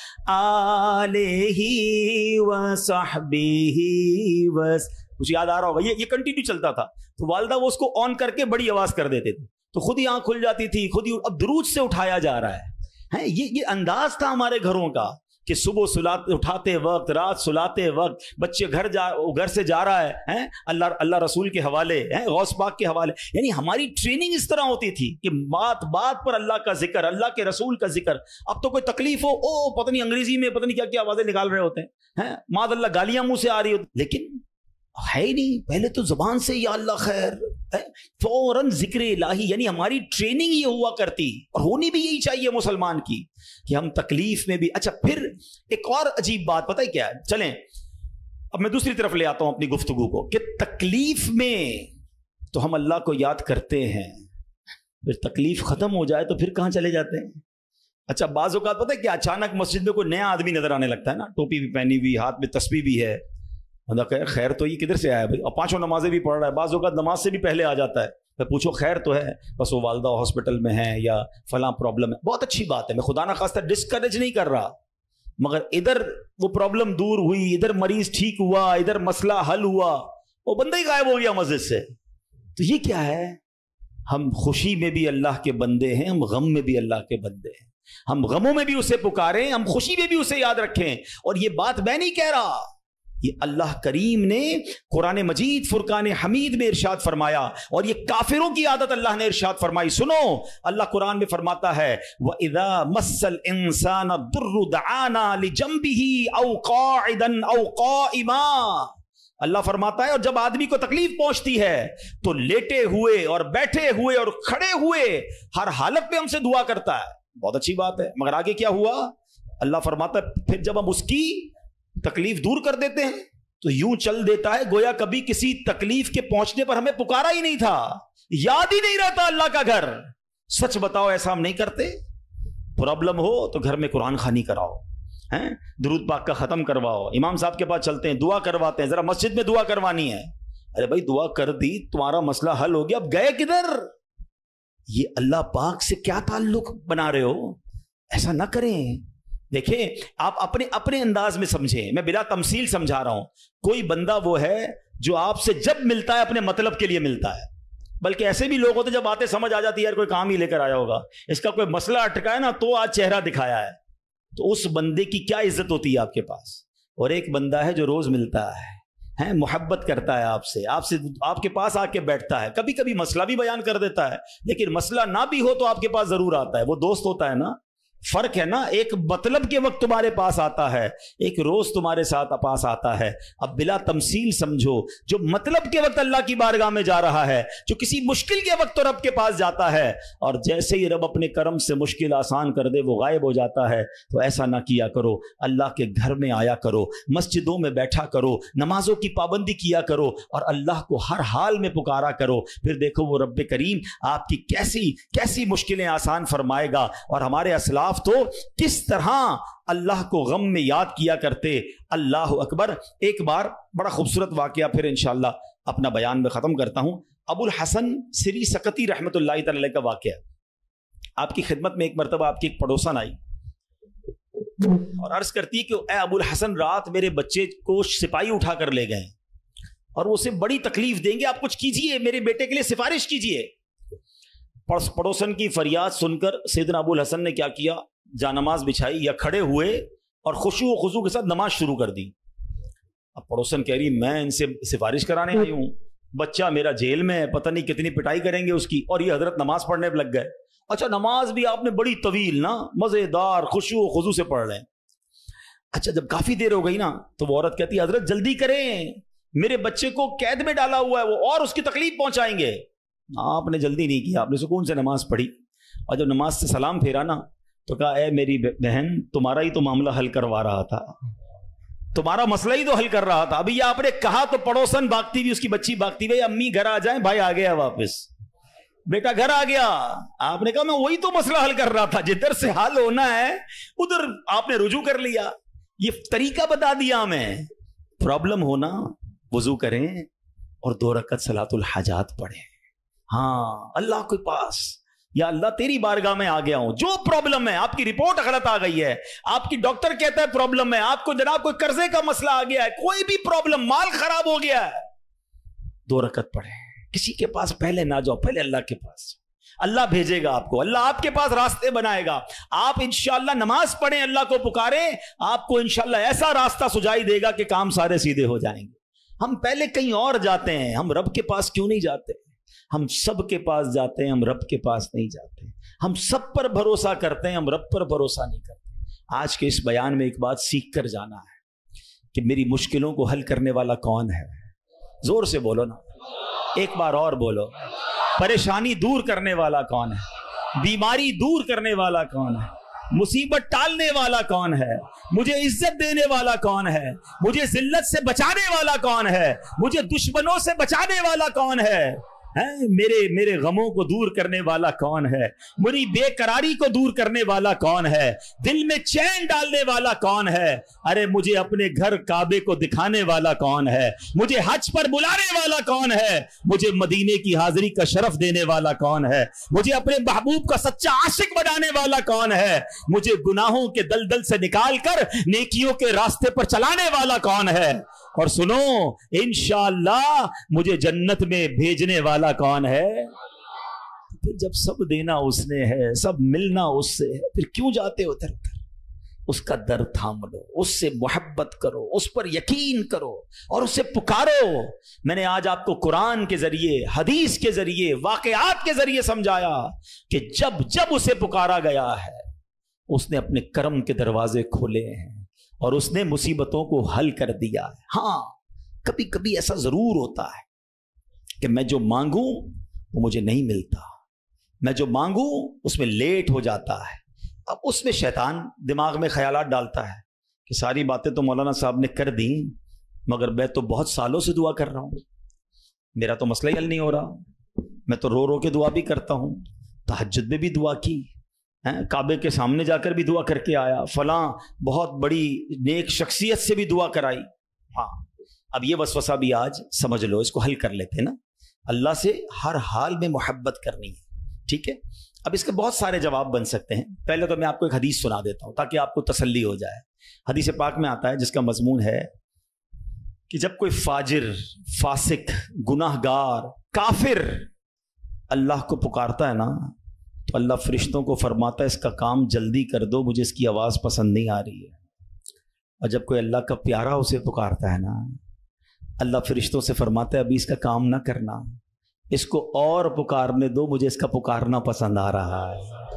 آلہ وصحبہ کچھ یاد آ رہا ہوگا, یہ کنٹینیو چلتا تھا. تو والدہ وہ اس کو آن کر کے بڑی آواز کر دیتے تھے, تو خود ہی آنکھ کھل جاتی تھی, خود ہی. اب درود سے اٹھایا جا رہا ہے. یہ انداز تھا ہمارے گھروں کا کہ صبح اٹھاتے وقت, رات سلاتے وقت, بچے گھر سے جا رہا ہے اللہ رسول کے حوالے, غوث پاک کے حوالے. یعنی ہماری ٹریننگ اس طرح ہوتی تھی کہ بات پر اللہ کا ذکر, اللہ کے رسول کا ذکر. اب تو کوئی تکلیف ہو, پتہ نہیں انگریزی میں پتہ نہیں کیا کیا آوازیں نکال رہے ہوتے ہیں, معاذ اللہ گالیاں منہ سے آ رہی ہوتی, لیکن ہے ہی نہیں. پہلے تو زبان سے یا اللہ خیر, فوراً ذکر الہی. یعنی ہماری ٹریننگ یہ ہوا کرتی, اور ہونی بھی یہی چاہیے مسلمان کی, کہ ہم تکلیف میں بھی. اچھا پھر ایک اور عجیب بات پتہ ہے کیا ہے, چلیں اب میں دوسری طرف لے آتا ہوں اپنی گفتگو کو, کہ تکلیف میں تو ہم اللہ کو یاد کرتے ہیں, پھر تکلیف ختم ہو جائے تو پھر کہاں چلے جاتے ہیں. اچھا بعض اوقات پتہ ہے کہ اچانک مسجد میں کوئی نیا آدمی نظر آنے لگتا ہے نا, ٹوپی بھی پہنی ہوئی, ہاتھ میں تسبیح بھی ہے, خیر تو یہ کدھر سے آیا بھائی, اور 5 نمازیں بھی پڑھ رہا ہے, بعض اوقات نماز سے بھی پہلے آ جاتا ہے. میں پوچھو خیر تو ہے, بس وہ والدہ ہاسپٹل میں ہے یا فلاں پرابلم ہے. بہت اچھی بات ہے, میں خدا نہ خواستہ ڈسکریج نہیں کر رہا, مگر ادھر وہ پرابلم دور ہوئی, ادھر مریض ٹھیک ہوا, ادھر مسئلہ حل ہوا, وہ بندہ ہی غائب ہو گیا مسجد سے. تو یہ کیا ہے؟ ہم خوشی میں بھی اللہ کے بندے ہیں, ہم غم میں بھی اللہ کے بندے ہیں. ہم غموں میں بھی اسے پکاریں, ہم خوشی میں بھی اسے یاد رکھیں. اور یہ بات میں نہیں کہہ رہا, یہ اللہ کریم نے قرآن مجید فرقان حمید میں ارشاد فرمایا، اور یہ کافروں کی عادت اللہ نے ارشاد فرمائی. سنو، اللہ قرآن میں فرماتا ہے وَإِذَا مَسَّ الْإِنسَانَ الضُّرُّ دَعَانَا لِجَنبِهِ أَوْ قَاعِدًا أَوْ قَائِمًا. اللہ فرماتا ہے اور جب آدمی کو تکلیف پہنچتی ہے تو لیٹے ہوئے اور بیٹھے ہوئے اور کھڑے ہوئے ہر حالت میں ہم سے دعا کرتا ہے. بہت اچھی بات ہے، مگر آگے کیا ہوا؟ اللہ فرماتا ہے پھر جب ہم اس کی تکلیف دور کر دیتے ہیں تو یوں چل دیتا ہے گویا کبھی کسی تکلیف کے پہنچنے پر ہمیں پکارا ہی نہیں تھا، یاد ہی نہیں رہتا اللہ کا گھر. سچ بتاؤ ایسا ہم نہیں کرتے؟ پرابلم ہو تو گھر میں قرآن خوانی کراؤ، درود پاک کا ختم کرواؤ، امام صاحب کے پاس چلتے ہیں، دعا کرواتے ہیں، ذرا مسجد میں دعا کروانی ہے. ارے بھائی دعا کر دی، تمہارا مسئلہ حل ہو گیا، اب گئے کدھر؟ یہ اللہ پاک سے کیا تعلق بنا رہے ہو؟ ایسا نہ کریں. دیکھیں آپ اپنے انداز میں سمجھیں، میں بلا تمثیل سمجھا رہا ہوں. کوئی بندہ وہ ہے جو آپ سے جب ملتا ہے اپنے مطلب کے لیے ملتا ہے، بلکہ ایسے بھی لوگ ہوتے جب باتیں سمجھ آ جاتی ہے یار کوئی کام ہی لے کر آیا ہوگا، اس کا کوئی مسئلہ اٹکا ہے نا تو آج چہرہ دکھایا ہے، تو اس بندے کی کیا عزت ہوتی ہے آپ کے پاس. اور ایک بندہ ہے جو روز ملتا ہے، محبت کرتا ہے آپ سے آپ کے پاس آ کے بیٹھتا ہے، کبھی کبھی مسئلہ بھی بیان کر دیتا ہے، لیکن مسئلہ نہ بھی ہو تو آپ کے پاس ضرور آتا ہے. وہ دوست ہوتا ہے نا. فرق ہے نا، ایک مطلب کے وقت تمہارے پاس آتا ہے، ایک روز تمہارے ساتھ پاس آتا ہے. اب بلا تمثیل سمجھو، جو مطلب کے وقت اللہ کی بارگاہ میں جا رہا ہے، جو کسی مشکل کے وقت تو رب کے پاس جاتا ہے، اور جیسے ہی رب اپنے کرم سے مشکل آسان کر دے وہ غائب ہو جاتا ہے. تو ایسا نہ کیا کرو، اللہ کے گھر میں آیا کرو، مسجدوں میں بیٹھا کرو، نمازوں کی پابندی کیا کرو، اور اللہ کو ہر حال میں پکارا کرو. پھر دیکھو وہ رب کریم آپ کی کیسی مشکلیں آسان فرمائے گا. اور ہمارے اسلاف تو کس طرح اللہ کو غم میں یاد کیا کرتے. اللہ اکبر. ایک بار بڑا خوبصورت واقعہ پھر انشاءاللہ اپنا بیان میں ختم کرتا ہوں. ابو الحسن سری سقطی رحمت اللہ تعالی کا واقعہ. آپ کی خدمت میں ایک مرتبہ آپ کی ایک پڑوسن آئی اور عرض کرتی کہ اے ابو الحسن، رات میرے بچے کو سپاہی اٹھا کر لے گئے اور وہ اسے بڑی تکلیف دیں گے، آپ کچھ کیجئے، میرے بیٹے کے لیے سفارش کیجئے. پڑوسن کی فریاد سن کر سیدنا ابو الحسن نے کیا کیا، جانماز بچھائی یا کھڑے ہوئے اور خشوع و خضوع کے ساتھ نماز شروع کر دی. اب پڑوسن کہہ رہی میں ان سے سفارش کرانے آئی ہوں، بچہ میرا جیل میں ہے، پتہ نہیں کتنی پٹائی کریں گے اس کی، اور یہ حضرت نماز پڑھنے لگ گئے. اچھا نماز بھی آپ نے بڑی طویل نا، مزیدار خشوع و خضوع سے پڑھ رہے ہیں. اچھا جب کافی دیر ہو گئی نا تو وہ عورت کہتی حضرت جلدی کریں، میرے بچے کو قید میں ڈالا ہوا ہے وہ اور اس کی تکلیف پہنچائیں گے. آپ نے جلدی نہیں کیا، آپ نے سکون سے نماز پڑھی، اور جب نماز سے سلام پھیرا نا تو کہا اے میری بہن، تمہارا ہی تو معاملہ حل کروا رہا تھا، تمہارا مسئلہ ہی تو حل کر رہا تھا. ابھی یہ آپ نے کہا تو پڑوسن بھاگتی بھی، اس کی بچی بھاگتی ہوئی، امی گھر آ جائیں، بھائی آ گیا واپس، بیٹا گھر آ گیا. آپ نے کہا میں وہی تو مسئلہ حل کر رہا تھا، جدھر سے حل ہونا ہے ادھر آپ نے رجوع کر لیا. یہ طریقہ بتا دیا ہمیں. پرابلم ہونا وضو کریں اور 2 رکعت صلاۃ الحاجات پڑھیں. ہاں اللہ کے پاس، یا اللہ تیری بارگاہ میں آ گیا ہوں، جو پرابلم ہے، آپ کی رپورٹ غلط آ گئی ہے، آپ کی ڈاکٹر کہتا ہے پرابلم ہے، آپ کو جناب کوئی قرضے کا مسئلہ آ گیا ہے، کوئی بھی پرابلم، مال خراب ہو گیا ہے، 2 رکعت پڑھیں. کسی کے پاس پہلے نہ جاؤ، پہلے اللہ کے پاس. اللہ بھیجے گا آپ کو، اللہ آپ کے پاس راستے بنائے گا. آپ انشاءاللہ نماز پڑھیں، اللہ کو پکاریں، آپ کو انشاءاللہ ایسا راستہ سجائی دے گا کہ کام سارے سیدھے ہو جائیں گے. ہم پہلے کہیں اور جاتے ہیں، ہم رب کے پاس کیوں نہیں جاتے؟ ہم سب کے پاس جاتے ہیں، ہم رب کے پاس نہیں جاتے. ہم سب پر بھروسہ کرتے ہیں، ہم رب پر بھروسہ نہیں کرتے. آج کے اس بیان میں ایک بات سیکھ کر جانا ہے کہ میری مشکلوں کو حل کرنے والا کون ہے. زور سے بولو نا، ایک بار اور بولو. پریشانی دور کرنے والا کون ہے؟ بیماری دور کرنے والا کون ہے؟ مصیبت ٹالنے والا کون ہے؟ مجھے عزت دینے والا کون ہے؟ مجھے ذلت سے بچانے والا کون ہے؟ مجھے دشمنوں سے بچانے والا کون ہے؟ میرے غموں کو دور کرنے والا کون ہے؟ میری بے قراری کو دور کرنے والا کون ہے؟ دل میں چین ڈالنے والا کون ہے؟ ارے مجھے اپنے گھر کعبے کو دکھانے والا کون ہے؟ مجھے حج پر بلانے والا کون ہے؟ مجھے مدینے کی حاضری کا شرف دینے والا کون ہے؟ مجھے اپنے محبوب کا سچا عاشق بنانے والا کون ہے؟ مجھے گناہوں کے دلدل سے نکال کر نیکیوں کے راستے پر چلانے والا کون ہے؟ اور سنو، انشاءاللہ مجھے جنت میں بھیجنے والا کون ہے؟ پھر جب سب دینا اس نے ہے، سب ملنا اس سے ہے، پھر کیوں جاتے ہو ادھر ادھر؟ اس کا درد تھام لو، اس سے محبت کرو، اس پر یقین کرو اور اسے پکارو۔ میں نے آج آپ کو قرآن کے ذریعے، حدیث کے ذریعے، واقعات کے ذریعے سمجھایا کہ جب جب اسے پکارا گیا ہے اس نے اپنے کرم کے دروازے کھولے ہیں اور اس نے مصیبتوں کو حل کر دیا ہے۔ ہاں کبھی کبھی ایسا ضرور ہوتا ہے کہ میں جو مانگوں وہ مجھے نہیں ملتا، میں جو مانگوں اس میں لیٹ ہو جاتا ہے۔ اب اس میں شیطان دماغ میں خیالات ڈالتا ہے کہ ساری باتیں تو مولانا صاحب نے کر دیں، مگر میں تو بہت سالوں سے دعا کر رہا ہوں، میرا تو مسئلہ ہی حل نہیں ہو رہا، میں تو رو رو کے دعا بھی کرتا ہوں، تہجد میں بھی دعا کی، کعبے کے سامنے جا کر بھی دعا کر کے آیا، فلاں بہت بڑی نیک شخصیت سے بھی دعا کرائی۔ ہاں اب یہ وسوسہ بھی آج سمجھ لو، اس کو حل کر لیتے ہیں نا۔ اللہ سے ہر حال میں محبت کرنی ہے، ٹھیک ہے۔ اب اس کے بہت سارے جواب بن سکتے ہیں۔ پہلے تو میں آپ کو ایک حدیث سنا دیتا ہوں تاکہ آپ کو تسلی ہو جائے۔ حدیث پاک میں آتا ہے جس کا مضمون ہے کہ جب کوئی فاجر، فاسق، گناہ گار، کافر اللہ کو پکارتا ہے نا تو اللہ فرشتوں کو فرماتا ہے اس کا کام جلدی کر دو، مجھے اس کی آواز پسند نہیں آ رہی ہے۔ اور جب کوئی اللہ کا پیارا اسے پکارتا ہے نا، اللہ فرشتوں سے فرماتا ہے ابھی اس کا کام نہ کرنا، اس کو اور پکارنے دو، مجھے اس کا پکارنا پسند آ رہا ہے۔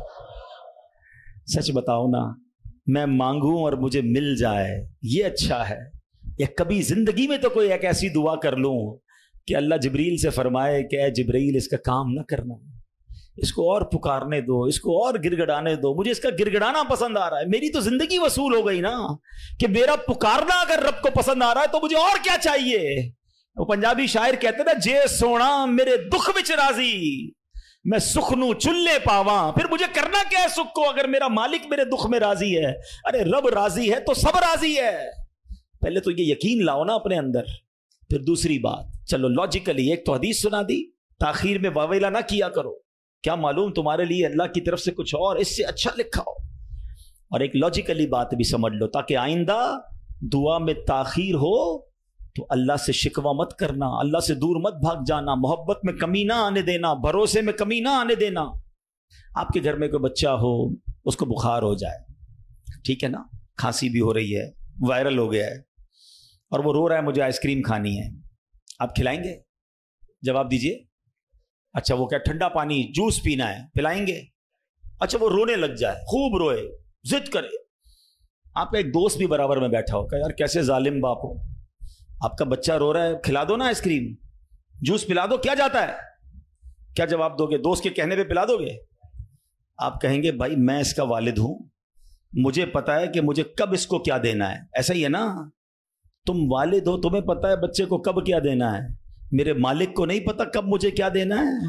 سچ بتاؤ نا، میں مانگوں اور مجھے مل جائے یہ اچھا ہے، یا کبھی زندگی میں تو کوئی ایک ایسی دعا کر لوں کہ اللہ جبریل سے فرمائے کہ اے جبریل اس کا کام نہ کرنا، اس کو اور پکارنے دو، اس کو اور گڑگڑانے دو، مجھے اس کا گڑگڑانا پسند آ رہا ہے۔ میری تو زندگی وصول ہو گئی نا کہ میرا پکارنا اگر رب کو پسند آ رہا ہے تو مجھے اور کیا چاہیے۔ وہ پنجابی شاعر کہتے نا، جے سونا میرے دکھ وچ راضی، میں سکھ نو چلے پاواں، پھر مجھے کرنا کیا ہے سکھ کو اگر میرا مالک میرے دکھ میں راضی ہے۔ ارے رب راضی ہے تو سب راضی ہے۔ پہلے تو یہ یقین لاؤ نا اپنے اندر، پھر دوسری بات چلو لاجیکلی، ایک تو حدیث سنا دی، تاخیر میں واویلا نہ کیا کرو، کیا معلوم تمہارے لیے اللہ کی طرف سے کچھ اور اس سے اچھا لکھا ہو۔ اور ایک لاجیکلی بات بھی سمجھ لو تاکہ آئندہ دعا میں تاخیر ہو تو اللہ سے شکوہ مت کرنا، اللہ سے دور مت بھاگ جانا، محبت میں کمی نہ آنے دینا، بھروسے میں کمی نہ آنے دینا۔ آپ کے گھر میں کوئی بچہ ہو، اس کو بخار ہو جائے، ٹھیک ہے نا، کھانسی بھی ہو رہی ہے، وائرل ہو گیا ہے، اور وہ رو رہا ہے مجھے آئس کریم کھانی ہے، آپ کھلائیں گے؟ جواب دیجئے۔ اچھا وہ کیا ٹھنڈا پانی، جوس پینا ہے، پلائیں گے؟ اچھا وہ رونے لگ جائے، خوب روئے، ضد کرے، آپ کا ایک دوست بھی برابر میں بیٹھا ہو کہ یار کیسے ظالم باپ ہو، آپ کا بچہ رو رہا ہے، کھلا دو نا آئس کریم، جوس پلا دو، کیا جاتا ہے؟ کیا جواب دو گے؟ دوست کے کہنے پہ پلا دو گے؟ آپ کہیں گے بھائی میں اس کا والد ہوں، مجھے پتا ہے کہ مجھے کب اس کو کیا دینا ہے، ایسا ہی ہے نا؟ تم والد ہو، تمہیں پتا ہے بچے کو کب کیا دینا ہے، میرے مالک کو نہیں پتا کب مجھے کیا دینا ہے؟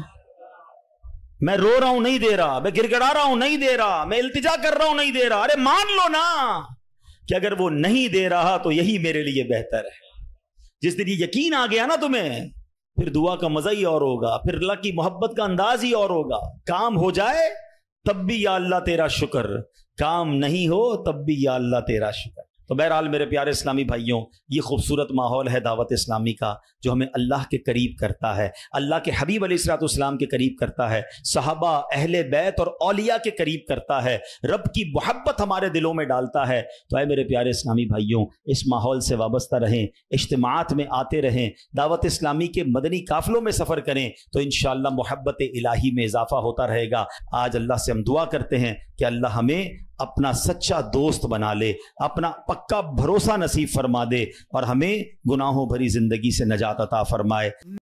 میں رو رہا ہوں نہیں دے رہا، میں گڑ گڑا رہا ہوں نہیں دے رہا، میں التجا کر رہا ہوں نہیں دے رہا، ارے مان لو نا کہ اگر وہ نہیں دے رہا تو یہی میرے لیے بہتر ہے۔ جس دن یہ یقین آ گیا نا تمہیں، پھر دعا کا مزہ ہی اور ہوگا، پھر اللہ کی محبت کا انداز ہی اور ہوگا۔ کام ہو جائے تب بھی یا اللہ تیرا شکر، کام نہیں ہو تب بھی یا اللہ تیرا شکر۔ تو بہرحال میرے پیارے اسلامی بھائیوں، یہ خوبصورت ماحول ہے دعوت اسلامی کا جو ہمیں اللہ کے قریب کرتا ہے، اللہ کے حبیب علیہ الصلوۃ والسلام کے قریب کرتا ہے، صحابہ، اہل بیت اور اولیاء کے قریب کرتا ہے، رب کی محبت ہمارے دلوں میں ڈالتا ہے۔ تو اے میرے پیارے اسلامی بھائیوں، اس ماحول سے وابستہ رہیں، اجتماعات میں آتے رہیں، دعوت اسلامی کے مدنی قافلوں میں سفر کریں تو انشاءاللہ محبت الہی میں اضافہ ہوتا رہے گا۔ آج اللہ سے ہم دعا کرتے ہیں کہ اللہ ہمیں اپنا سچا دوست بنا لے، اپنا پکا بھروسہ نصیب فرما دے اور ہمیں گناہوں بھری زندگی سے نجات عطا فرمائے۔